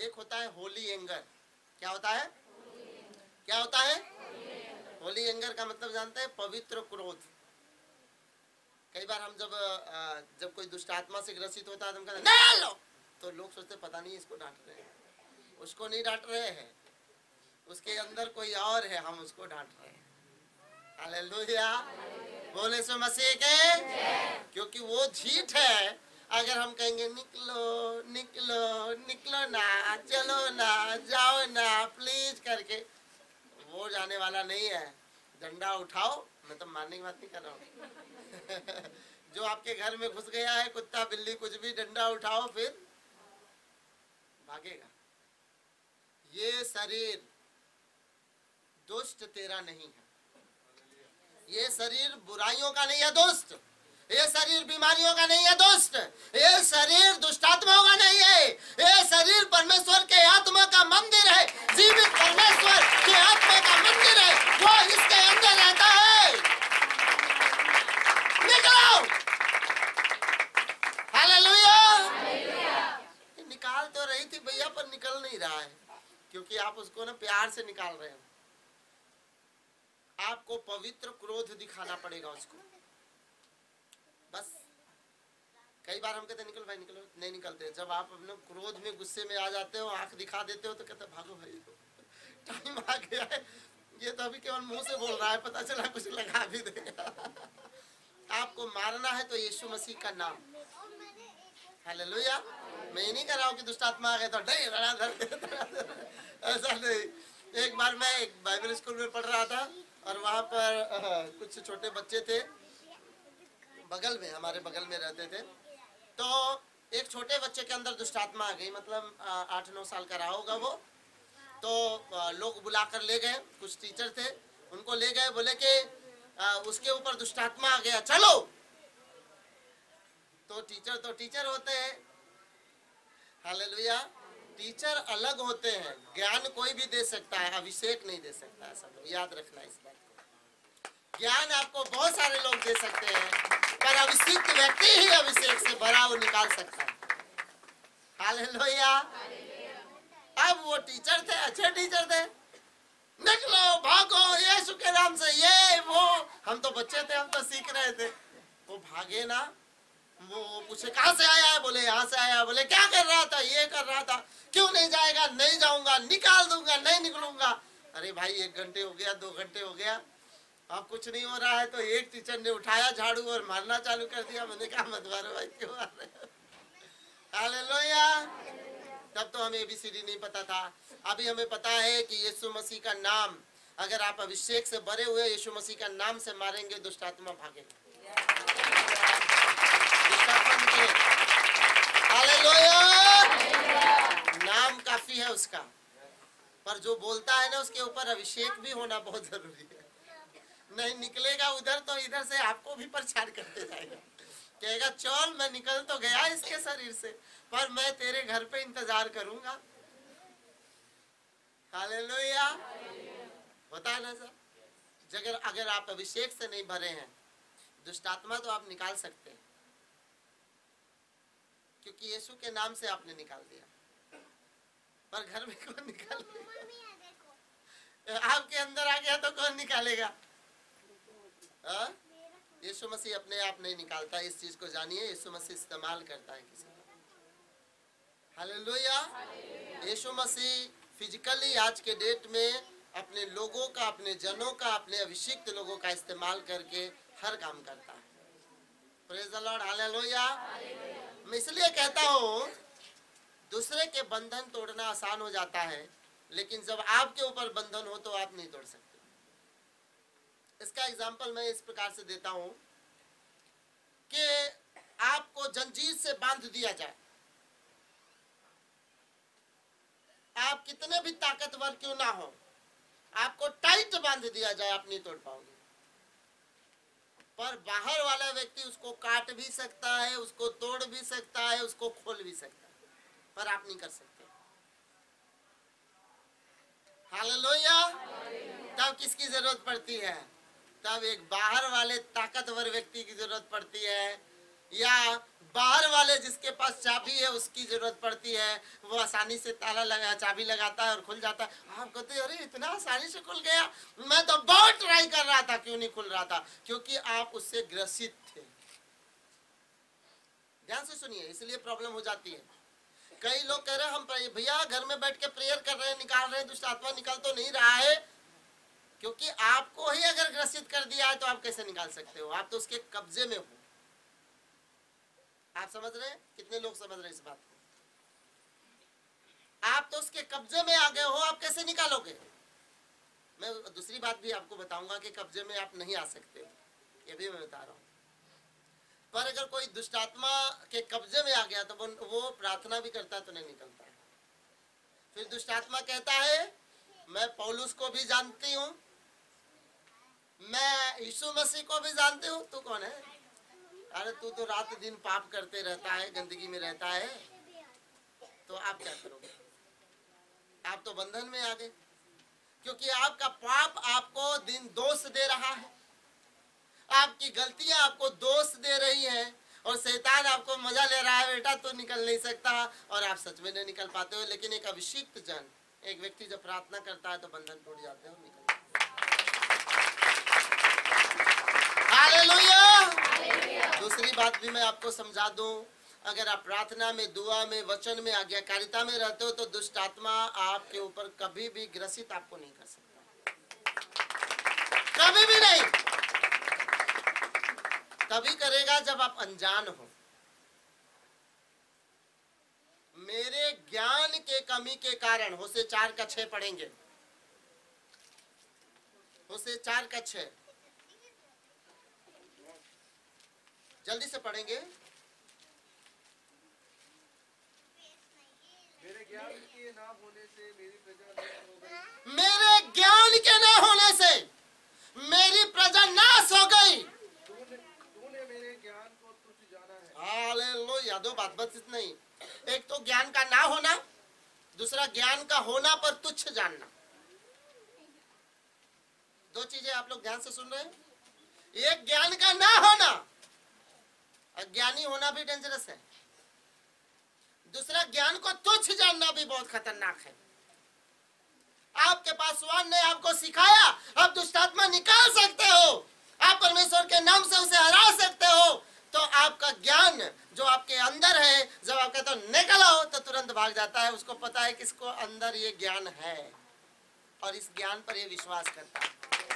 एक होता है होली एंगर। क्या होता है? क्या होता है? होली एंगर का मतलब जानते हैं? पवित्र क्रोध। कई बार हम जब जब कोई दुष्ट आत्मा से ग्रसित होता है तो हम कहते हैं नहीं लो, तो लोग सोचते पता नहीं इसको डांट रहे हैं। उसको नहीं डांट रहे हैं, उसके अंदर कोई और है, हम उसको डांट रहे हैं। हालेलुया, बोले सो मसीह के, क्योंकि वो झीठ है। अगर हम कहेंगे निकलो निकलो निकलो ना, चलो ना, जाओ ना प्लीज करके, वो जाने वाला नहीं है। डंडा उठाओ, मैं तो मारने की बात नहीं कर रहा हूँ जो आपके घर में घुस गया है, कुत्ता बिल्ली कुछ भी, डंडा उठाओ फिर भागेगा। ये शरीर दुष्ट तेरा नहीं है, ये शरीर बुराइयों का नहीं है दोस्त, ये शरीर बीमारियों का नहीं है दोस्त, ये शरीर दुष्टात्माओं का नहीं है, ये शरीर परमेश्वर के आत्मा का मंदिर है। जीवित परमेश्वर के आत्मा का मंदिर है, वो इसके अंदर रहता है। निकलो, हालेलुया। निकाल तो रही थी भैया, पर निकल नहीं रहा है, क्योंकि आप उसको ना प्यार से निकाल रहे हो। आपको पवित्र क्रोध दिखाना पड़ेगा उसको। बस कई बार हम कहते निकल भाई निकलो, नहीं निकलते। जब आप अपने क्रोध में गुस्से में आ जाते हो, आंख दिखा देते हो, तो कहते भागो भाई, टाइम आ गया है। ये तो अभी केवल मुंह से बोल रहा है, पता चला कुछ लगा भी देगा। आपको मारना है तो यीशु मसीह का नाम। हालेलुया। मैं ये नहीं कर रहा हूँ कि दुष्ट आत्मा आ गए तो नहीं, ऐसा नहीं। एक बार मैं एक बाइबल स्कूल में पढ़ रहा था, और वहाँ पर आ, कुछ छोटे बच्चे थे, बगल में, हमारे बगल में रहते थे। तो एक छोटे बच्चे के अंदर दुष्ट आत्मा आ गई, मतलब आठ नौ साल का रहा होगा वो। तो आ, लोग बुलाकर ले गए, कुछ टीचर थे, उनको ले गए, बोले कि आ, उसके ऊपर दुष्ट आत्मा आ गया, चलो। तो टीचर तो टीचर होते हैं, हालेलुया। टीचर अलग होते हैं, ज्ञान कोई भी दे सकता है, अभिषेक नहीं दे सकता है। सब लोग याद रखना इस बात को। ज्ञान आपको बहुत सारे लोग दे सकते हैं, पर अभिषिक्त व्यक्ति ही अभिषेक से भरा वो निकाल सकता है। हालेलुया। अब वो टीचर थे, अच्छे टीचर थे, निकलो भागो यीशु के नाम से, ये वो। हम तो बच्चे थे, हम तो सीख रहे थे। वो भागे ना, वो पूछे कहाँ से आया है, बोले यहाँ से आया। बोले क्या कर रहा था, ये कर रहा था। क्यों नहीं जाएगा? नहीं जाऊंगा, निकाल दूंगा, नहीं निकलूंगा। अरे भाई एक घंटे हो गया, दो घंटे हो गया, अब कुछ नहीं हो रहा है। तो एक टीचर ने उठाया झाड़ू और मारना चालू कर दिया। मैंने कहा मत मारो भाई, क्यों मार रहे हो? हालेलुया। तब तो हमें एबीसीडी नहीं पता था। अभी हमें पता है कि यीशु मसीह का नाम, अगर आप अभिषेक से भरे हुए यीशु मसीह का नाम से मारेंगे, दुष्ट आत्मा भागेगा। हालेलुया। नाम काफी है उसका, पर जो बोलता है ना, उसके ऊपर अभिषेक भी होना बहुत जरूरी है। नहीं निकलेगा उधर तो इधर से आपको भी प्रचार करते जाएगा, कहेगा चल मैं निकल तो गया इसके शरीर से, पर मैं तेरे घर पे इंतजार करूंगा। हालेलुया। होता है ना सर। अगर अगर आप अभिषेक से नहीं भरे हैं, दुष्ट आत्मा तो आप निकाल सकते हैं, क्योंकि यीशु के नाम से आपने निकाल दिया, पर घर में कौन निकालेगा? आपके अंदर आ गया तो कौन निकालेगा? यीशु मसीह अपने आप नहीं निकालता, इस चीज को जानिए। यीशु मसीह इस्तेमाल करता है किसी को। हालेलुया। यीशु मसीह फिजिकली आज के डेट में अपने लोगों का, अपने जनों का, अपने अभिषिक्त लोगों का इस्तेमाल करके हर काम करता है। Praise the Lord. हालेलुया। मैं इसलिए कहता हूँ, दूसरे के बंधन तोड़ना आसान हो जाता है, लेकिन जब आपके ऊपर बंधन हो तो आप नहीं तोड़ सकते। इसका एग्जाम्पल मैं इस प्रकार से देता हूँ कि आपको जंजीर से बांध दिया जाए, आप कितने भी ताकतवर क्यों ना हो, आपको टाइट बांध दिया जाए, आप नहीं तोड़ पाओगे। पर बाहर वाला व्यक्ति उसको काट भी सकता है, उसको तोड़ भी सकता है, उसको खोल भी सकता है, पर आप नहीं कर सकते। हालेलुया। तब किसकी जरूरत पड़ती है? तब एक बाहर वाले ताकतवर व्यक्ति की जरूरत पड़ती है। या बाहर वाले जिसके पास चाबी है उसकी जरूरत पड़ती है, वो आसानी से ताला लगा चाबी लगाता है और खुल जाता है। आप कहते हैं अरे इतना आसानी से खुल गया, मैं तो बहुत ट्राई कर रहा था, क्यों नहीं खुल रहा था? क्योंकि आप उससे ग्रसित थे। ध्यान से सुनिए, इसलिए प्रॉब्लम हो जाती है। कई लोग कह रहे हैं हम भैया घर में बैठ के प्रेयर कर रहे हैं, निकाल रहे हैं, दुष्ट आत्मा निकल तो नहीं रहा है। क्योंकि आपको ही अगर ग्रसित कर दिया है तो आप कैसे निकाल सकते हो? आप तो उसके कब्जे में हो। आप समझ रहे हैं? कितने लोग समझ रहे हैं इस बात को? आप तो उसके कब्जे में आ गए हो, आप कैसे निकालोगे? मैं दूसरी बात भी आपको बताऊंगा कि कब्जे में आप नहीं आ सकते हो, ये भी मैं बता रहा हूं। पर अगर कोई दुष्ट आत्मा के कब्जे में आ गया तो वो, वो प्रार्थना भी करता है तो नहीं निकलता है। फिर दुष्ट आत्मा कहता है मैं पौलुस को भी जानती हूँ, मैं यीशु मसीह को भी जानती हूँ, तू कौन है? अरे तू तो रात दिन पाप करते रहता है, गंदगी में रहता है, तो आप क्या करोगे? आप तो बंधन में आ गए, क्योंकि आपका पाप आपको दिन दोष दे रहा है, आपकी गलतियां आपको दोष दे रही हैं, और शैतान आपको मजा ले रहा है, बेटा तो निकल नहीं सकता, और आप सच में नहीं निकल पाते हो। लेकिन एक अभिषिक्त जन, एक व्यक्ति जब प्रार्थना करता है तो बंधन टूट जाते हैं और निकल जाते हैं। हालेलुया। दूसरी बात भी मैं आपको समझा दूं, अगर आप प्रार्थना में, दुआ में, वचन में, आज्ञाकारिता में रहते हो तो दुष्ट आत्मा आपके ऊपर कभी भी ग्रसित आपको नहीं कर सकता, कभी भी नहीं। तभी करेगा जब आप अनजान हो। मेरे ज्ञान के कमी के कारण, होशे चार का छह पढ़ेंगे, होशे चार का छह जल्दी से पढ़ेंगे। मेरे ज्ञान के ना होने से मेरी प्रजा नाश हो गई। मेरे ज्ञान के ना होने से मेरी प्रजा नाश हो गई। तूने तूने मेरे ज्ञान को तुच्छ जाना है। हालेलुया। दो बात, बस इतना ही। एक तो ज्ञान का ना होना, दूसरा ज्ञान का होना पर तुच्छ जानना। दो चीजें आप लोग ध्यान से सुन रहे हैं। एक ज्ञान का ना होना, अज्ञानी होना भी डेंजरस है। दूसरा ज्ञान को तुच्छ जानना भी बहुत खतरनाक है। आपके पासवान ने आपको सिखाया, आप दुष्ट आत्मा निकाल सकते हो, आप परमेश्वर के नाम से उसे हरा सकते हो, तो आपका ज्ञान जो आपके अंदर है, जब आप कहते हो निकलो तो तुरंत भाग जाता है। उसको पता है कि इसको अंदर ये ज्ञान है और इस ज्ञान पर ये विश्वास करता है।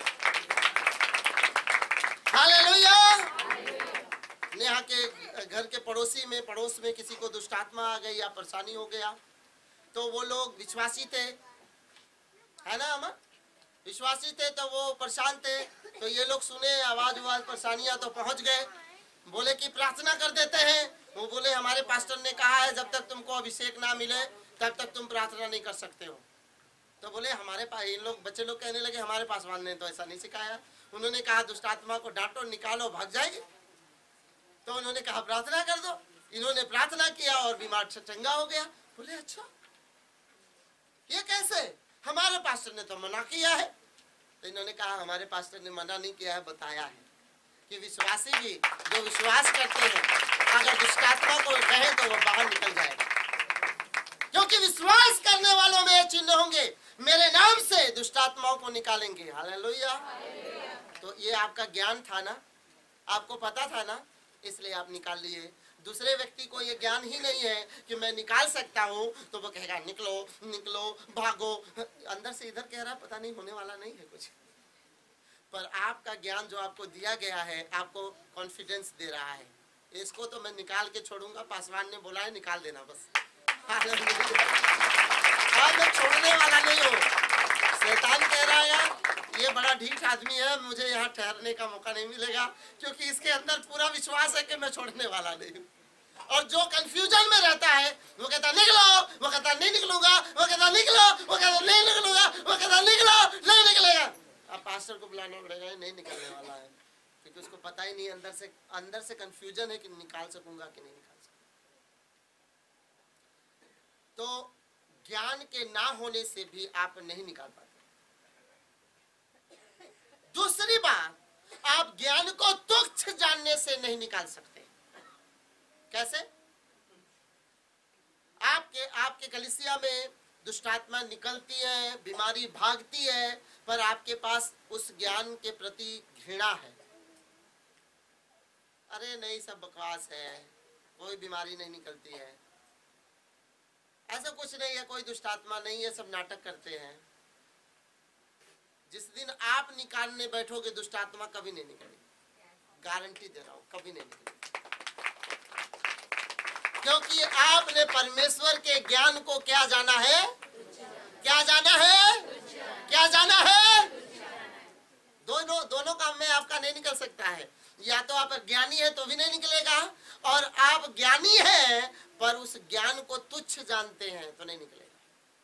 हालेलुया। नेहा के घर के पड़ोसी में, पड़ोस में किसी को दुष्ट आत्मा आ गई या परेशानी हो गया, तो वो लोग विश्वासी थे, है ना अमर? विश्वासी थे तो वो परेशान थे, तो ये लोग सुने आवाज आवाज परेशानियां, तो पहुंच गए, बोले कि प्रार्थना कर देते हैं। वो बोले हमारे पास्टर ने कहा है जब तक तुमको अभिषेक ना मिले तब तक तुम प्रार्थना नहीं कर सकते हो। तो बोले हमारे पास, इन लोग बच्चे लोग कहने लगे हमारे पासवान ने तो ऐसा नहीं सिखाया। उन्होंने कहा दुष्ट आत्मा को डांटो, निकालो, भाग जाएगी। तो उन्होंने कहा प्रार्थना कर दो। इन्होंने प्रार्थना किया और बीमार चंगा हो गया। बोले अच्छा ये कैसे? हमारे पास्टर ने तो मना किया है। तो इन्होंने कहा हमारे पास्टर ने मना नहीं किया है, बताया है कि विश्वासी भी जो विश्वास करते हैं अगर दुष्ट आत्मा को कहे तो वो बाहर निकल जाएगा, क्योंकि विश्वास करने वालों में ये चिन्ह होंगे, मेरे नाम से दुष्ट आत्माओं को निकालेंगे। हालेलुया। तो ये आपका ज्ञान था ना, आपको पता था ना, इसलिए आप निकाल लिए। दूसरे व्यक्ति को ये ज्ञान ही नहीं है कि मैं निकाल सकता हूँ, तो वो कहेगा निकलो निकलो भागो, अंदर से इधर कह रहा पता नहीं होने वाला नहीं है कुछ। पर आपका ज्ञान जो आपको दिया गया है आपको कॉन्फिडेंस दे रहा है, इसको तो मैं निकाल के छोड़ूंगा, पासवान ने बोला है निकाल देना बस। आज मैं छोड़ने वाला नहीं हूँ। शैतान कह रहा है यार ये बड़ा ढीठ आदमी है, मुझे यहाँ ठहरने का मौका नहीं मिलेगा, क्योंकि इसके अंदर पूरा विश्वास है कि मैं छोड़ने वाला नहीं हूँ। और जो कंफ्यूजन में रहता है वो कहता निकलो, वो कहता नहीं निकलूंगा, वो कहता निकलो, वो कहता नहीं निकलूंगा, वो कहता निकलो, नहीं निकलेगा। अब पास्टर को बुलाना पड़ेगा, नहीं निकलने वाला है, क्योंकि उसको पता ही नहीं, अंदर से अंदर से कंफ्यूजन है कि निकाल सकूंगा कि नहीं निकाल सकूंगा। तो ज्ञान के ना होने से भी आप नहीं निकाल पाते। दूसरी बात, आप ज्ञान को तुच्छ जानने से नहीं निकाल सकते। कैसे? आपके आपके कलीसिया में दुष्ट आत्मा निकलती है, बीमारी भागती है, पर आपके पास उस ज्ञान के प्रति घृणा है। अरे नहीं, सब बकवास है, कोई बीमारी नहीं निकलती है, ऐसा कुछ नहीं है, कोई दुष्ट आत्मा नहीं है, सब नाटक करते हैं। जिस दिन आप निकालने बैठोगे दुष्ट आत्मा कभी नहीं निकलेगी, गारंटी दे रहा हूं, कभी नहीं निकलेगी। क्योंकि आपने परमेश्वर के ज्ञान को क्या जाना है? क्या जाना है? क्या जाना है? दोनों दोनों काम में आपका नहीं निकल सकता है। या तो आप ज्ञानी है तो भी नहीं निकलेगा, और आप ज्ञानी है पर उस ज्ञान को तुच्छ जानते हैं तो नहीं निकलेगा।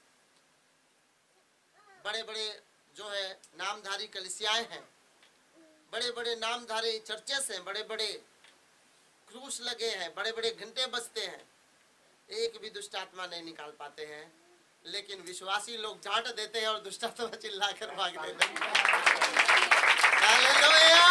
बड़े बड़े जो है नामधारी कलीसियाएं हैं, बड़े बड़े नामधारी चर्चेस हैं, बड़े बड़े क्रूस लगे हैं, बड़े बड़े घंटे बजते हैं, एक भी दुष्ट आत्मा नहीं निकाल पाते हैं। लेकिन विश्वासी लोग झाट देते हैं और दुष्ट आत्मा चिल्लाकर भाग देते हैं। Hallelujah,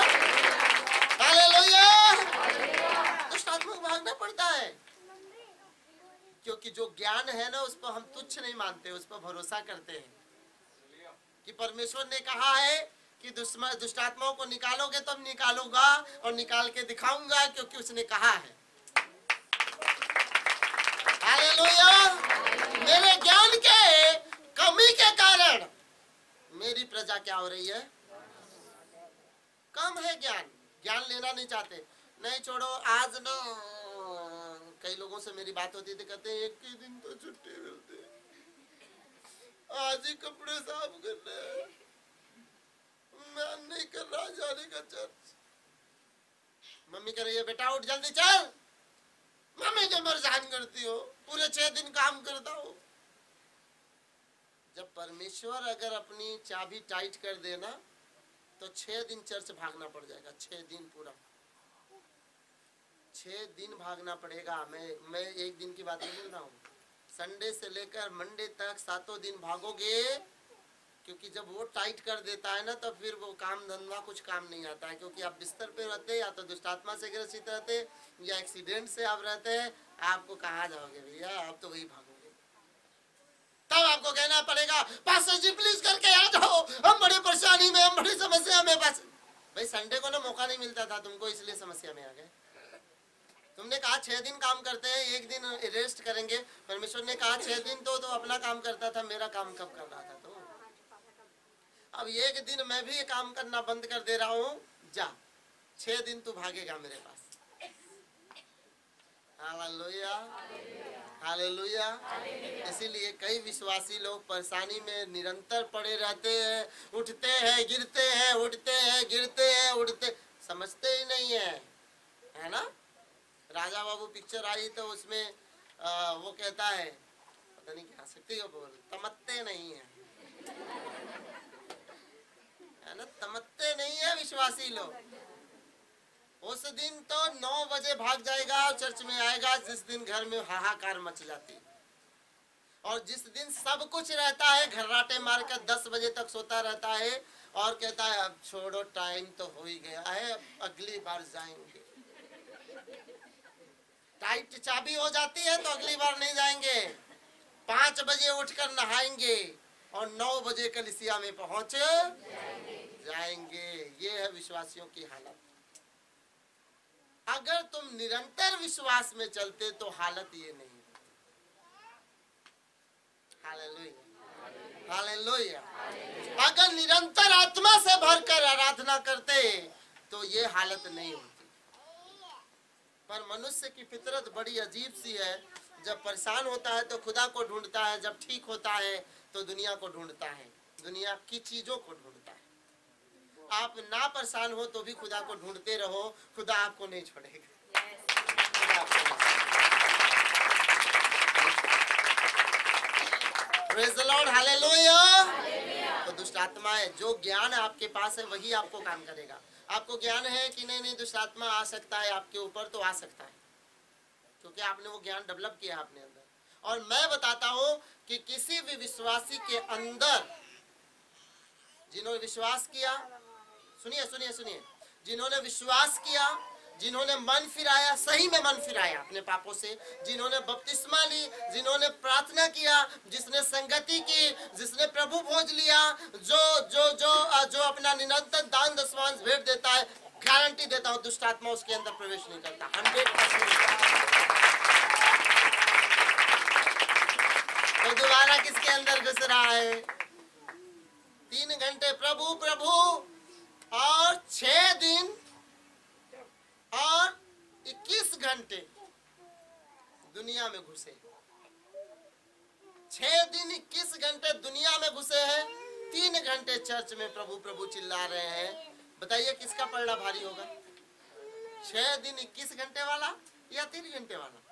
hallelujah. दुष्ट आत्मा को भागना पड़ता है, क्योंकि जो ज्ञान है ना उस पर हम तुच्छ नहीं मानते, उस पर भरोसा करते हैं कि परमेश्वर ने कहा है कि दुष्ट आत्माओं को निकालोगे तो निकालूंगा और निकाल के दिखाऊंगा, क्योंकि उसने कहा है। हालेलुया। मेरे ज्ञान के कमी के कारण मेरी प्रजा क्या हो रही है? कम है ज्ञान, ज्ञान लेना नहीं चाहते। नहीं छोड़ो, आज ना कई लोगों से मेरी बात होती थी, कहते हैं एक ही दिन तो छुट्टी मिलती है, आज ही कपड़े साफ करने हैं, मैं नहीं कर रहा जाने का चर्च। मम्मी कह रही है बेटा उठ जल्दी चल, मम्मी जो परेशान करती हो, पूरे छह दिन काम करता हो। जब परमेश्वर अगर अपनी चाबी टाइट कर देना तो छह दिन चर्च भागना पड़ जाएगा, छह दिन पूरा, छह दिन भागना पड़ेगा। मैं मैं एक दिन की बात नहीं बोल रहा हूँ, संडे से लेकर मंडे तक सातों दिन भागोगे, क्योंकि जब वो टाइट कर देता है ना तो फिर वो काम धंधा कुछ काम नहीं आता है। क्योंकि आप बिस्तर पे रहते, या तो दुष्ट आत्मा से ग्रसित रहते, या एक्सीडेंट से आप रहते हैं, आपको कहाँ जाओगे भैया, आप तो वही भागोगे। तब आपको कहना पड़ेगा पास्टर जी प्लीज करके आ जाओ, हम बड़ी परेशानी में, हम बड़ी समस्या में। बस भाई संडे को ना मौका नहीं मिलता था तुमको, इसलिए समस्या में आ गए। तुमने कहा छह दिन काम करते हैं, एक दिन रेस्ट करेंगे। परमेश्वर ने कहा छह दिन तो, तो अपना काम करता था, मेरा काम कब कर रहा था? तो अब एक दिन मैं भी काम करना बंद कर दे रहा हूँ, जा छह दिन तू भागेगा मेरे पास। Hallelujah, hallelujah. इसीलिए कई विश्वासी लोग परेशानी में निरंतर पड़े रहते हैं, उठते हैं गिरते हैं, उठते हैं गिरते हैं, उठते, समझते ही नहीं है, है ना। राजा बाबू पिक्चर आई तो उसमें आ, वो कहता है, पता नहीं क्या सकती हो बोल, तमत्ते नहीं है, है ना, तमत्ते नहीं है विश्वासी लोग। उस दिन तो नौ बजे भाग जाएगा और चर्च में आएगा जिस दिन घर में हाहाकार मच जाती, और जिस दिन सब कुछ रहता है घर्राटे मार कर दस बजे तक सोता रहता है और कहता है अब छोड़ो टाइम तो हो ही गया है, अब अगली बार जाएंगे। टाइट चाबी हो जाती है तो अगली बार नहीं जाएंगे, पांच बजे उठकर नहाएंगे और नौ बजे कलीसिया में पहुंच जाएंगे। ये है विश्वासियों की हालत। अगर तुम निरंतर विश्वास में चलते तो हालत ये नहीं होती। Hallelujah, hallelujah. अगर निरंतर आत्मा से भरकर आराधना करते तो ये हालत नहीं होती। पर मनुष्य की फितरत बड़ी अजीब सी है, जब परेशान होता है तो खुदा को ढूंढता है, जब ठीक होता है तो दुनिया को ढूंढता है, दुनिया की चीजों को ढूंढता है। आप ना परेशान हो तो भी खुदा को ढूंढते रहो, खुदा आपको नहीं छोड़ेगा। Praise the Lord, hallelujah. तो दुष्ट आत्मा है, जो ज्ञान आपके पास है वही आपको काम करेगा। आपको ज्ञान है कि नहीं नहीं दुष्ट आत्मा आ सकता है आपके ऊपर, तो आ सकता है, क्योंकि आपने वो ज्ञान डेवलप किया अपने अंदर। और मैं बताता हूं कि किसी भी विश्वासी के अंदर, जिन्होंने विश्वास किया, सुनिए सुनिए सुनिए, जिन्होंने विश्वास किया, जिन्होंने मन फिराया, सही में मन फिराया अपने पापों से, जिन्होंने बपतिस्मा ली, जिन्होंने प्रार्थना किया, जिसने संगति की, जिसने प्रभु भोज लिया, जो जो जो जो अपना निरंतर दान दशमांश भेंट देता है, गारंटी देता हूँ दुष्ट आत्मा उसके अंदर प्रवेश नहीं करता। Hundred percent. तो दोबारा किसके अंदर घुस रहा है? तीन घंटे प्रभु प्रभु और छह दिन और इक्कीस घंटे दुनिया में घुसे। छह दिन इक्कीस घंटे दुनिया में घुसे हैं, तीन घंटे चर्च में प्रभु प्रभु चिल्ला रहे हैं। बताइए किसका पलड़ा भारी होगा? छह दिन इक्कीस घंटे वाला या तीन घंटे वाला?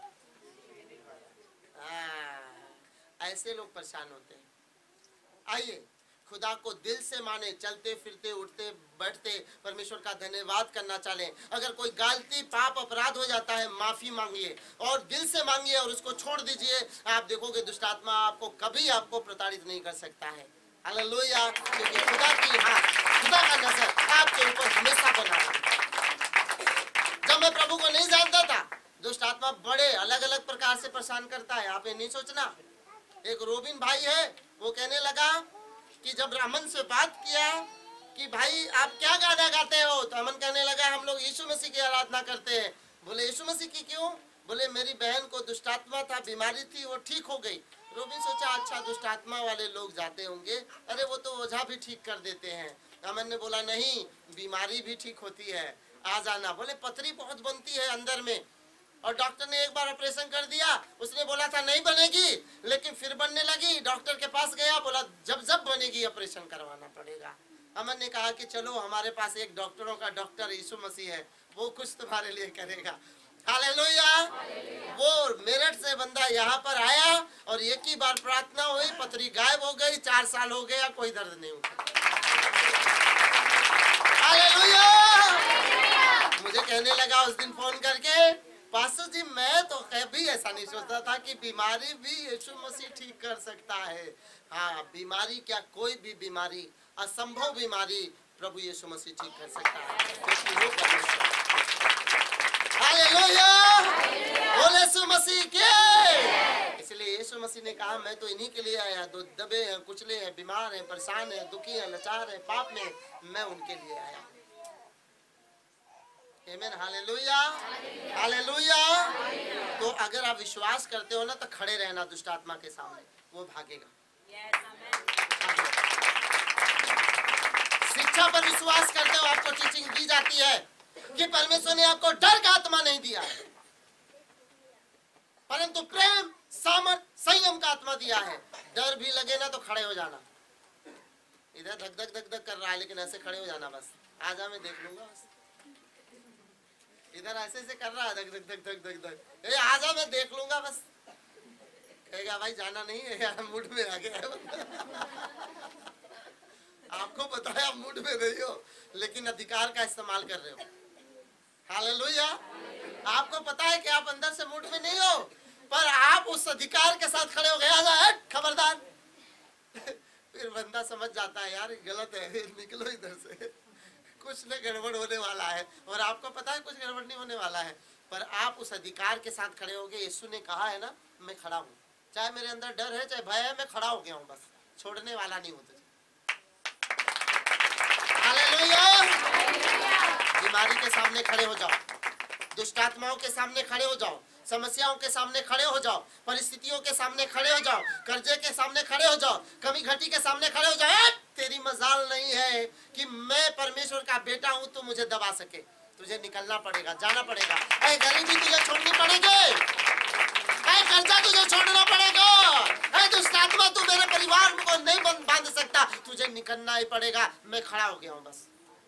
आ, ऐसे लोग परेशान होते हैं। आइए खुदा को दिल से माने, चलते फिरते उठते बैठते परमेश्वर का धन्यवाद करना चाहें। अगर कोई गलती पाप अपराध हो जाता है, माफी मांगिए और दिल से मांगिए और उसको छोड़ दीजिए। आप देखोगे दुष्ट आत्मा आपको कभी आपको प्रताड़ित नहीं कर सकता है। हालेलुया। क्योंकि खुदा की हाथ, खुदा का नजर आपके ऊपर हमेशा बना है। जब मैं प्रभु को नहीं जानता था, दुष्ट आत्मा बड़े अलग अलग प्रकार से परेशान करता है। आप ये नहीं सोचना। एक रोबिन भाई है, वो कहने लगा कि जब रामन से बात किया कि भाई आप क्या गाना गाते हो, तो अमन कहने लगा हम लोग यीशु मसीह की आराधना करते हैं। बोले यीशु मसीह की क्यों? बोले मेरी बहन को दुष्टात्मा था, बीमारी थी, वो ठीक हो गई। रोबिन सोचा अच्छा दुष्टात्मा वाले लोग जाते होंगे, अरे वो तो ओझा भी ठीक कर देते हैं। अमन ने बोला नहीं, बीमारी भी ठीक होती है, आ जाना। बोले पथरी बहुत बनती है अंदर में, और डॉक्टर ने एक बार ऑपरेशन कर दिया, उसने बोला था नहीं बनेगी, लेकिन फिर बनने लगी। डॉक्टर के पास गया, बोला जब जब बनेगी ऑपरेशन करवाना पड़ेगा। अमन ने कहा कि चलो हमारे पास एक डॉक्टरों का डॉक्टर यीशु मसीह है, वो कुछ तुम्हारे लिए करेगा। हालेलुया। वो मेरठ से बंदा यहाँ पर आया और एक ही बार प्रार्थना हुई, पथरी गायब हो गई। चार साल हो गया, कोई दर्द नहीं उठा। हालेलुया। मुझे कहने लगा उस दिन फोन करके, पास्टर जी मैं तो कभी ऐसा नहीं सोचता था कि बीमारी भी यीशु मसीह ठीक कर सकता है। हाँ, बीमारी क्या, कोई भी बीमारी, असंभव बीमारी प्रभु यीशु मसीह ठीक कर सकता है, क्योंकि वो परमेश्वर है। हालेलुया। बोले यीशु मसीह के। इसलिए यीशु मसीह ने कहा मैं तो इन्हीं के लिए आया, जो दबे हैं, कुचले हैं, बीमार हैं, परेशान हैं, दुखी हैं, लाचार हैं, पाप में, मैं उनके लिए आया। आमीन। हालेलुया। हालेलुया। तो अगर आप विश्वास करते हो ना, तो खड़े रहना दुष्ट आत्मा के सामने, वो भागेगा। शिक्षा पर विश्वास करते हो, आपको टीचिंग दी जाती है कि परमेश्वर ने आपको डर का आत्मा नहीं दिया है, परंतु प्रेम, सामर्थ, संयम का आत्मा दिया है। डर भी लगे ना तो खड़े हो जाना। इधर धक धक धक धक कर रहा है, लेकिन ऐसे खड़े हो जाना, बस आजा मैं देख लूंगा। बस इधर ऐसे से कर रहा है, धक धक धक धक धक धक, ए आजा मैं देख लूंगा। बस कहेगा भाई जाना नहीं है यार, मूड में आ गया है। आपको पता है आप मूड में नहीं हो, लेकिन अधिकार का इस्तेमाल कर रहे हो। हालेलुया। आपको पता है कि आप अंदर से मूड में नहीं हो, पर आप उस अधिकार के साथ खड़े हो गए, आजा खबरदार। फिर बंदा समझ जाता है यार गलत है, निकलो इधर से, कुछ न गड़बड़ होने वाला है। और आपको पता है कुछ गड़बड़ नहीं होने वाला है, पर आप उस अधिकार के साथ खड़े होगे। यीशु ने कहा है ना, मैं खड़ा हूँ, चाहे मेरे अंदर डर है, चाहे भय है, मैं खड़ा हो गया हूँ, बस छोड़ने वाला नहीं हूँ तुझे। हालेलुया। बीमारी के सामने खड़े हो जाओ, दुष्ट आत्माओं के सामने खड़े हो जाओ, समस्याओं के सामने खड़े हो जाओ, परिस्थितियों के सामने खड़े हो जाओ, कर्जे के सामने खड़े हो जाओ, कमी घटी के सामने खड़े हो जाओ। तेरी मजाल नहीं है कि मैं परमेश्वर का बेटा हूं, तो मुझे दबा सके। तुझे निकलना पड़ेगा, जाना पड़ेगा। ऐ गरीबी तुझे छोड़नी पड़ेगी, ऐ कर्जा तुझे छोड़ना पड़ेगा, ऐ दुष्ट आत्मा तू मेरे परिवार को नहीं बांध सकता, तुझे निकलना ही पड़ेगा। मैं खड़ा हो गया हूँ बस।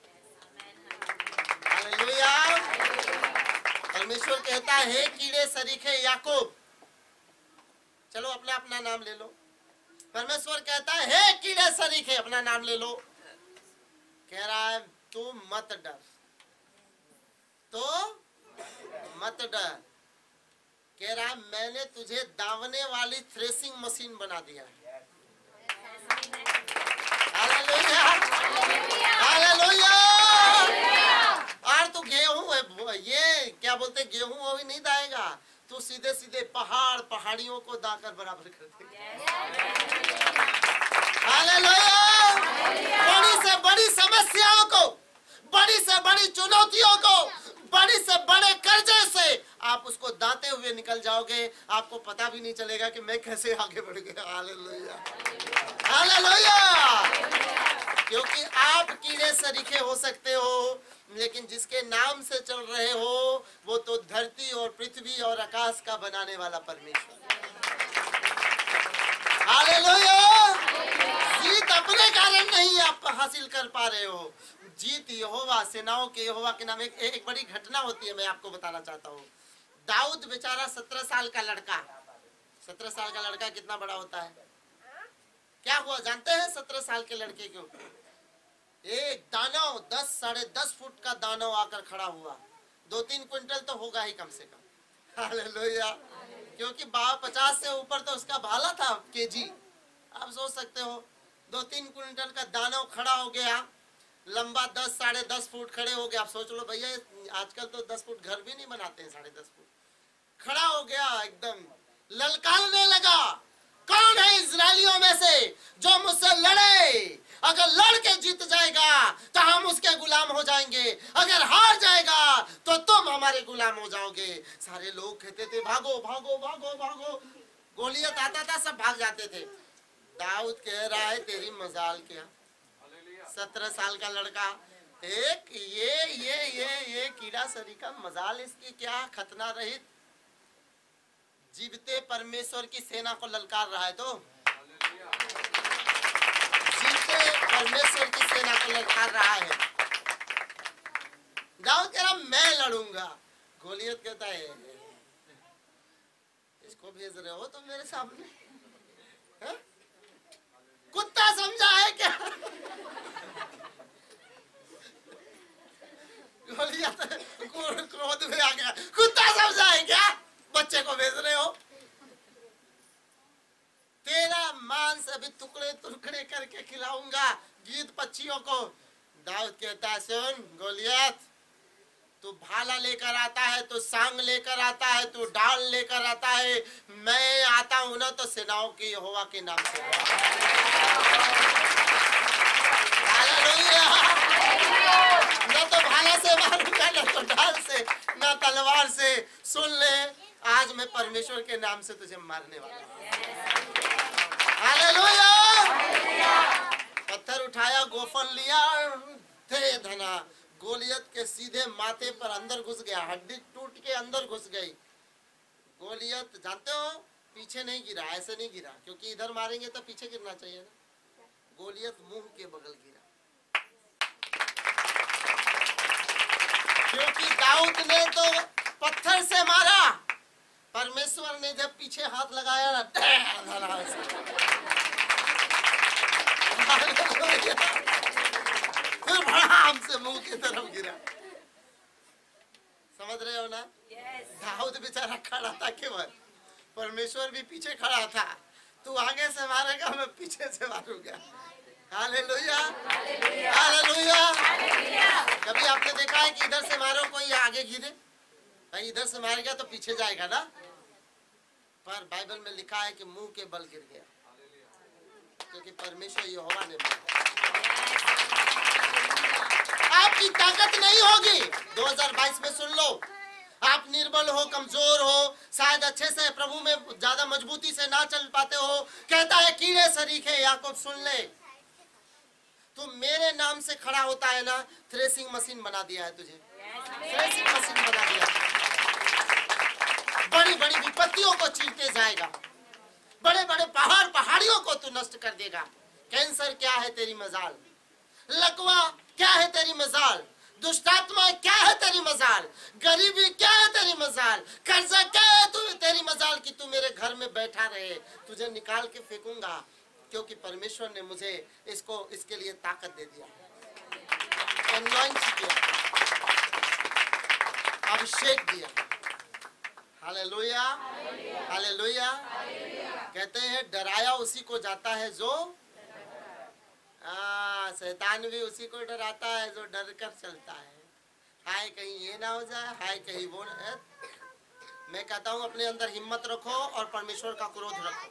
हालेलुया। परमेश्वर कहता है हे कीड़े सरीखे याकूब, चलो अपना अपना नाम ले लो। परमेश्वर कहता है हे कीड़े सरीखे, अपना नाम ले लो। कह रहा है तू मत डर, तो मत डर। कह रहा है मैंने तुझे दावने वाली थ्रेसिंग मशीन बना दिया है। हालेलुया। हालेलुया। और तू गेहूं है ये क्या बोलते गेहूं वो भी नहीं दाएगा, तू सीधे सीधे पहाड़ पहाड़ियों को दाकर बराबर कर देगा। हालेलुया। बड़ी से बड़ी समस्याओं को, बड़ी से बड़ी चुनौतियों को, बड़ी से बड़े कर्जे से आप उसको दाते हुए निकल जाओगे, आपको पता भी नहीं चलेगा कि मैं कैसे आगे बढ़ गया। Hallelujah, hallelujah. क्योंकि आप कीड़े सरीखे हो सकते हो, लेकिन जिसके नाम से चल रहे हो वो तो धरती और पृथ्वी और आकाश का बनाने वाला परमेश्वर। हालेलुया। जीत अपने कारण नहीं आप हासिल कर पा रहे हो, जीत यहोवा, सेनाओं के यहोवा के नाम। एक, एक बड़ी घटना होती है, मैं आपको बताना चाहता हूँ। दाऊद बेचारा सत्रह साल का लड़का, सत्रह साल का लड़का कितना बड़ा होता है? क्या हुआ जानते हैं? सत्रह साल के लड़के को एक दानव, दस साढ़े दस फुट का दानव आकर खड़ा हुआ। दो तीन क्विंटल तो होगा ही कम से कम। हालेलुया। क्योंकि पचास से ऊपर तो उसका भाला था केजी। आप सोच सकते हो दो तीन क्विंटल का दानव खड़ा हो गया, लंबा दस साढ़े दस फुट खड़े हो गया। आप सोच लो भैया, आजकल तो दस फुट घर भी नहीं बनाते हैं, साढ़े दस फुट खड़ा हो गया, एकदम ललकारने लगा, कौन है इजरायलियों में से जो मुझसे लड़े? अगर लड़ के जीत जाएगा तो हम उसके गुलाम हो जाएंगे, अगर हार जाएगा तो तुम हमारे गुलाम हो जाओगे। सारे लोग कहते थे भागो भागो भागो भागो, गोलियत आता था सब भाग जाते थे। दाऊद कह रहा है तेरी मजाल क्या, सत्रह साल का लड़का, एक ये ये ये ये कीड़ा सरी का मजाल इसकी क्या, खतना रहित जीवते परमेश्वर की सेना को ललकार रहा है। तो जीवते परमेश्वर की सेना को ललकार रहा है। दाऊद कह रहा मैं लड़ूंगा। गोलियत कहता है इसको भेज रहे हो तुम मेरे सामने, है? कुत्ता समझा है क्या? गोलियत क्रोध में आ गया, कुत्ता समझा है क्या? बच्चे को भेज रहे हो? तेरा मांस अभी टुकड़े टुकड़े करके खिलाऊंगा गीत पक्षियों को। दाऊद कहता है सुन गोलियत, तू भाला लेकर आता है, तू सांग लेकर आता है, तू डाल लेकर आता है, मैं आता हूं ना तो सेनाओं की यहोवा के नाम से। हालेलुया। ना तो भाला से मारूंगा, ना तो डाल से, ना तलवार से। सुन ले, आज मैं परमेश्वर के नाम से तुझे मारने वाला हूं। हालेलुया। पत्थर उठाया, गोफन लिया, थे धना गोलियत के सीधे माथे पर अंदर घुस गया, हड्डी टूट के अंदर घुस गई। गोलियत जानते हो पीछे नहीं गिरा, ऐसे नहीं गिरा, क्योंकि इधर मारेंगे तो पीछे गिरना चाहिए ना। गोलियत मुंह के बगल गिरा, क्योंकि दाऊद ने तो पत्थर से मारा, परमेश्वर ने जब पीछे हाथ लगाया ना, फिर भड़ाम से मुंह की तरफ गिरा। समझ रहे हो ना? दाऊद बेचारा खड़ा था केवल, परमेश्वर भी पीछे खड़ा था। तू आगे से मारेगा, मैं पीछे से मारूंगा। Hallelujah, hallelujah. कभी आपने देखा है कि इधर से मारो कोई आगे गिरे? भाई इधर से मारेगा तो पीछे जाएगा ना, पर बाइबल में लिखा है कि मुंह के बल गिर गया, क्योंकि परमेश्वर यहोवा ने मारा। आपकी ताकत नहीं होगी। दो हज़ार बाईस में सुन लो, आप निर्बल हो, कमजोर हो, शायद अच्छे से प्रभु में ज्यादा मजबूती से ना चल पाते हो। कहता है कीड़े सरीखे याकूब सुन ले, तू मेरे नाम से खड़ा होता है ना, थ्रेसिंग मशीन बना दिया है तुझे, थ्रेसिंग मशीन बना दिया। बड़ी बड़ी विपत्तियों को चीरते जाएगा, बड़े बड़े पहाड़ पहाड़ियों को तू नष्ट कर देगा। कैंसर क्या है तेरी मजाल, लकवा क्या है तेरी मजाल, दुष्टात्मा क्या है तेरी मजाल, गरीबी क्या है तेरी मजाल, कर्जा क्या है तू तेरी मजाल कि तू मेरे घर में बैठा रहे। तुझे निकाल के फेंकूंगा, क्योंकि परमेश्वर ने मुझे इसको इसके लिए ताकत दे दिया, अभिषेक दिया। Hallelujah, hallelujah. कहते हैं डराया उसी को जाता है जो, हाँ शैतान भी उसी को डराता है जो डर कर चलता है। हाय कहीं ये ना हो जाए, हाय कहीं वो ना। मैं कहता हूँ अपने अंदर हिम्मत रखो और परमेश्वर का क्रोध रखो।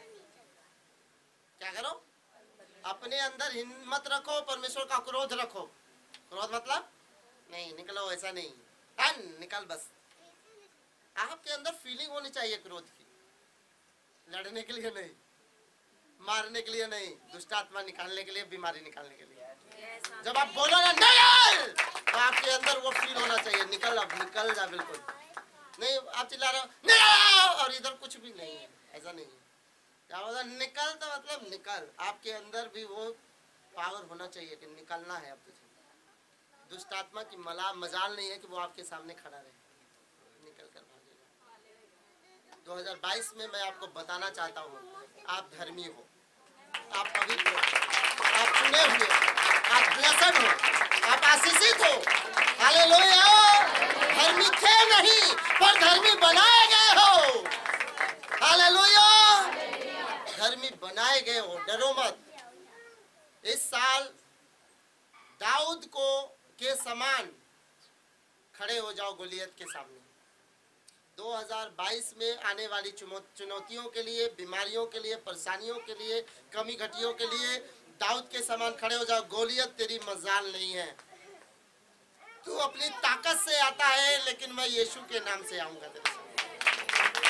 क्या करो? अपने अंदर हिम्मत रखो, परमेश्वर का क्रोध रखो। क्रोध मतलब नहीं निकलो, ऐसा नहीं, टन निकल बस। आपके अंदर फीलिंग होनी चाहिए क्रोध की, लड़ने के लिए नहीं, मारने के लिए नहीं, दुष्ट आत्मा निकालने के लिए, बीमारी निकालने के लिए। जब आप बोलो ना नहीं, तो आपके अंदर वो फील होना चाहिए, निकल अब निकल जा। बिल्कुल नहीं आप चिल्ला रहे हो नहीं और इधर कुछ भी नहीं है, ऐसा नहीं है। क्या होगा? निकल तो मतलब निकल। आपके अंदर भी वो पावर होना चाहिए कि निकलना है अब तुझे। दुष्ट आत्मा की मला मजाल नहीं है कि वो आपके सामने खड़ा रहे, निकल कर भागेगा। दो हज़ार बाईस में मैं आपको बताना चाहता हूँ, आप धर्मी हो, आप पवित्र हो, आप चुने हुए, आप ब्लेस्ड हो, आप आशीषित हो। हालेलुया! धर्मी थे नहीं पर धर्मी बनाए गए हो। हालेलुया! धर्मी बनाए गए हो, डरो मत। इस साल दाऊद को के समान खड़े हो जाओ गोलियत के सामने। दो हज़ार बाईस में आने वाली चुनौतियों के लिए, बीमारियों के लिए, परेशानियों के लिए, कमी घटियों के लिए दाऊद के समान खड़े हो जाओ। गोलियत तेरी मजाल नहीं है। तू अपनी ताकत से आता है, लेकिन मैं यीशु के नाम से आऊंगा तेरे सामने।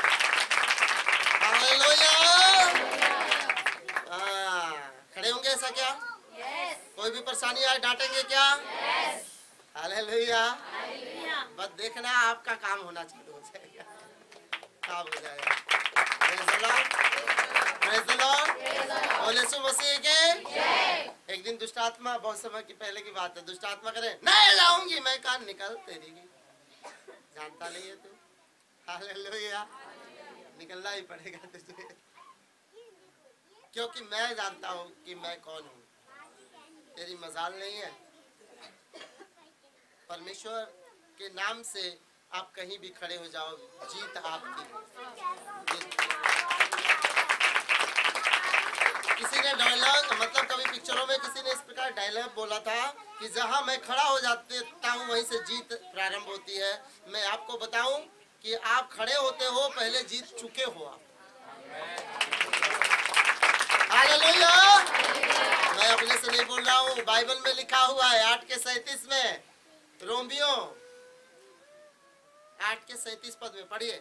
हालेलुया! खड़े होंगे ऐसा क्या? yes. कोई भी परेशानी आए डांटेंगे क्या? yes. हालेलुया! बस देखना आपका काम होना चालू हो जाएगा, काम हो जाएगा। Praise the Lord, praise the Lord. बोले यीशु मसीह के। एक दिन दुष्ट आत्मा, बहुत समय की पहले की बात है, दुष्ट आत्मा करे नहीं लाऊंगी, मैं कहा निकल तेरी की, जानता नहीं है तू। हालेलुया! निकलना ही पड़ेगा तुझे, क्योंकि मैं जानता हूँ कि मैं कौन हूँ। तेरी मजाल नहीं है। परमेश्वर के नाम से आप कहीं भी खड़े हो जाओ, जीत आपकी। किसी ने डायलॉग, मतलब कभी पिक्चरों में किसी ने इस प्रकार डायलॉग बोला था कि जहां मैं खड़ा हो जाता हूं वहीं से जीत प्रारंभ होती है। मैं आपको बताऊं कि आप खड़े होते हो, पहले जीत चुके हो आप। हालेलुया! मैं अपने से नहीं बोल रहा हूँ, बाइबल में लिखा हुआ है आठ के सैंतीस में, रोमियो आठ के सैंतीस पद में पढ़िए।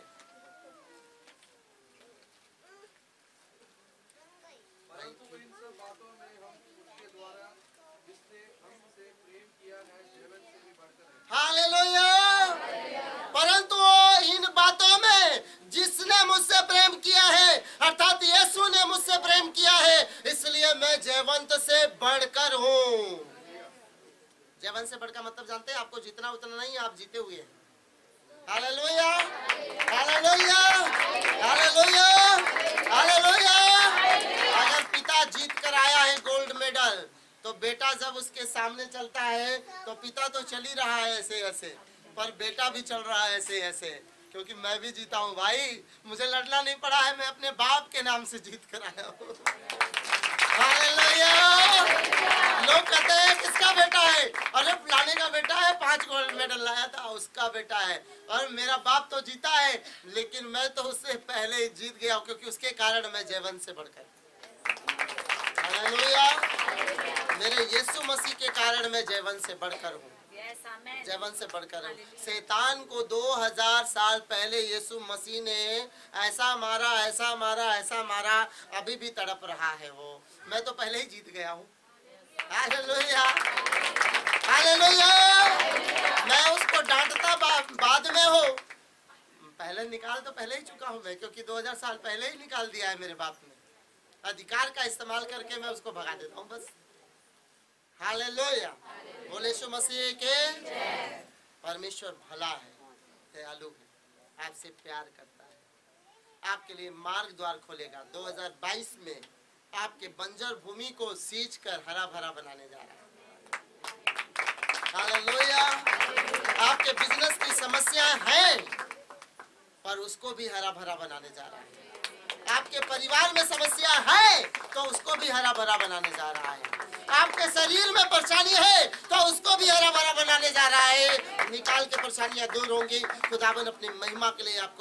परंतु इन सब बातों में हम उसके द्वारा जिसने हमसे प्रेम किया है जीवन से भी बढ़कर है। हालेलुया! परंतु इन बातों में जिसने मुझसे प्रेम किया है, अर्थात यीशु ने मुझसे प्रेम किया है, इसलिए मैं जयवंत से बढ़कर हूँ। जयवंत से बढ़कर मतलब जानते हैं, आपको जितना उतना नहीं, आप जीते हुए हैं। हालेलुया! हालेलुया! हालेलुया! हालेलुया! अगर पिता जीत कर आया है गोल्ड मेडल, तो बेटा जब उसके सामने चलता है तो पिता तो चल ही रहा है ऐसे ऐसे, पर बेटा भी चल रहा है ऐसे ऐसे, क्योंकि मैं भी जीता हूँ भाई। मुझे लड़ना नहीं पड़ा है, मैं अपने बाप के नाम से जीत कर आया हूँ। हालेलुया! लोग कहते हैं किसका बेटा है? अरे फलाने का बेटा है, पांच गोल्ड मेडल लाया था, उसका बेटा है। और मेरा बाप तो जीता है, लेकिन मैं तो उससे पहले ही जीत गया हूँ, क्योंकि उसके कारण मैं जयवंत से बढ़कर। हालेलुया! मेरे यीशु मसीह के कारण मैं जयवंत से बढ़कर हूँ। जयवंत से बढ़कर हूँ। शैतान को दो हज़ार साल पहले यीशु मसीह ने ऐसा मारा, ऐसा मारा, ऐसा मारा, अभी भी तड़प रहा है वो। मैं तो पहले ही जीत गया हूँ। हालेलुया! हालेलुया! मैं उसको डांटता बाद में हो, पहले निकाल तो पहले ही चुका हूँ मैं, क्योंकि दो हज़ार साल पहले ही निकाल दिया है मेरे बाप ने। अधिकार का इस्तेमाल करके मैं उसको भगा देता हूँ बस। हालेलुया! बोले यीशु मसीह के। परमेश्वर भला है, दयालु है, आपसे प्यार करता है, आपके लिए मार्ग द्वार खोलेगा। दो हज़ार बाईस में आपके बंजर भूमि को सींच कर हरा भरा बनाने जा रहा है। हालेलुया! आपके बिजनेस की समस्या है, पर उसको भी हरा भरा बनाने जा रहा है। आपके परिवार में समस्या है, तो उसको भी हरा भरा बनाने जा रहा है। आपके शरीर में परेशानी है तो उसको भी हरा भरा बनाने जा रहा है। निकाल के परेशानियां दूर होंगी। खुदावन अपनी महिमा के लिए आपको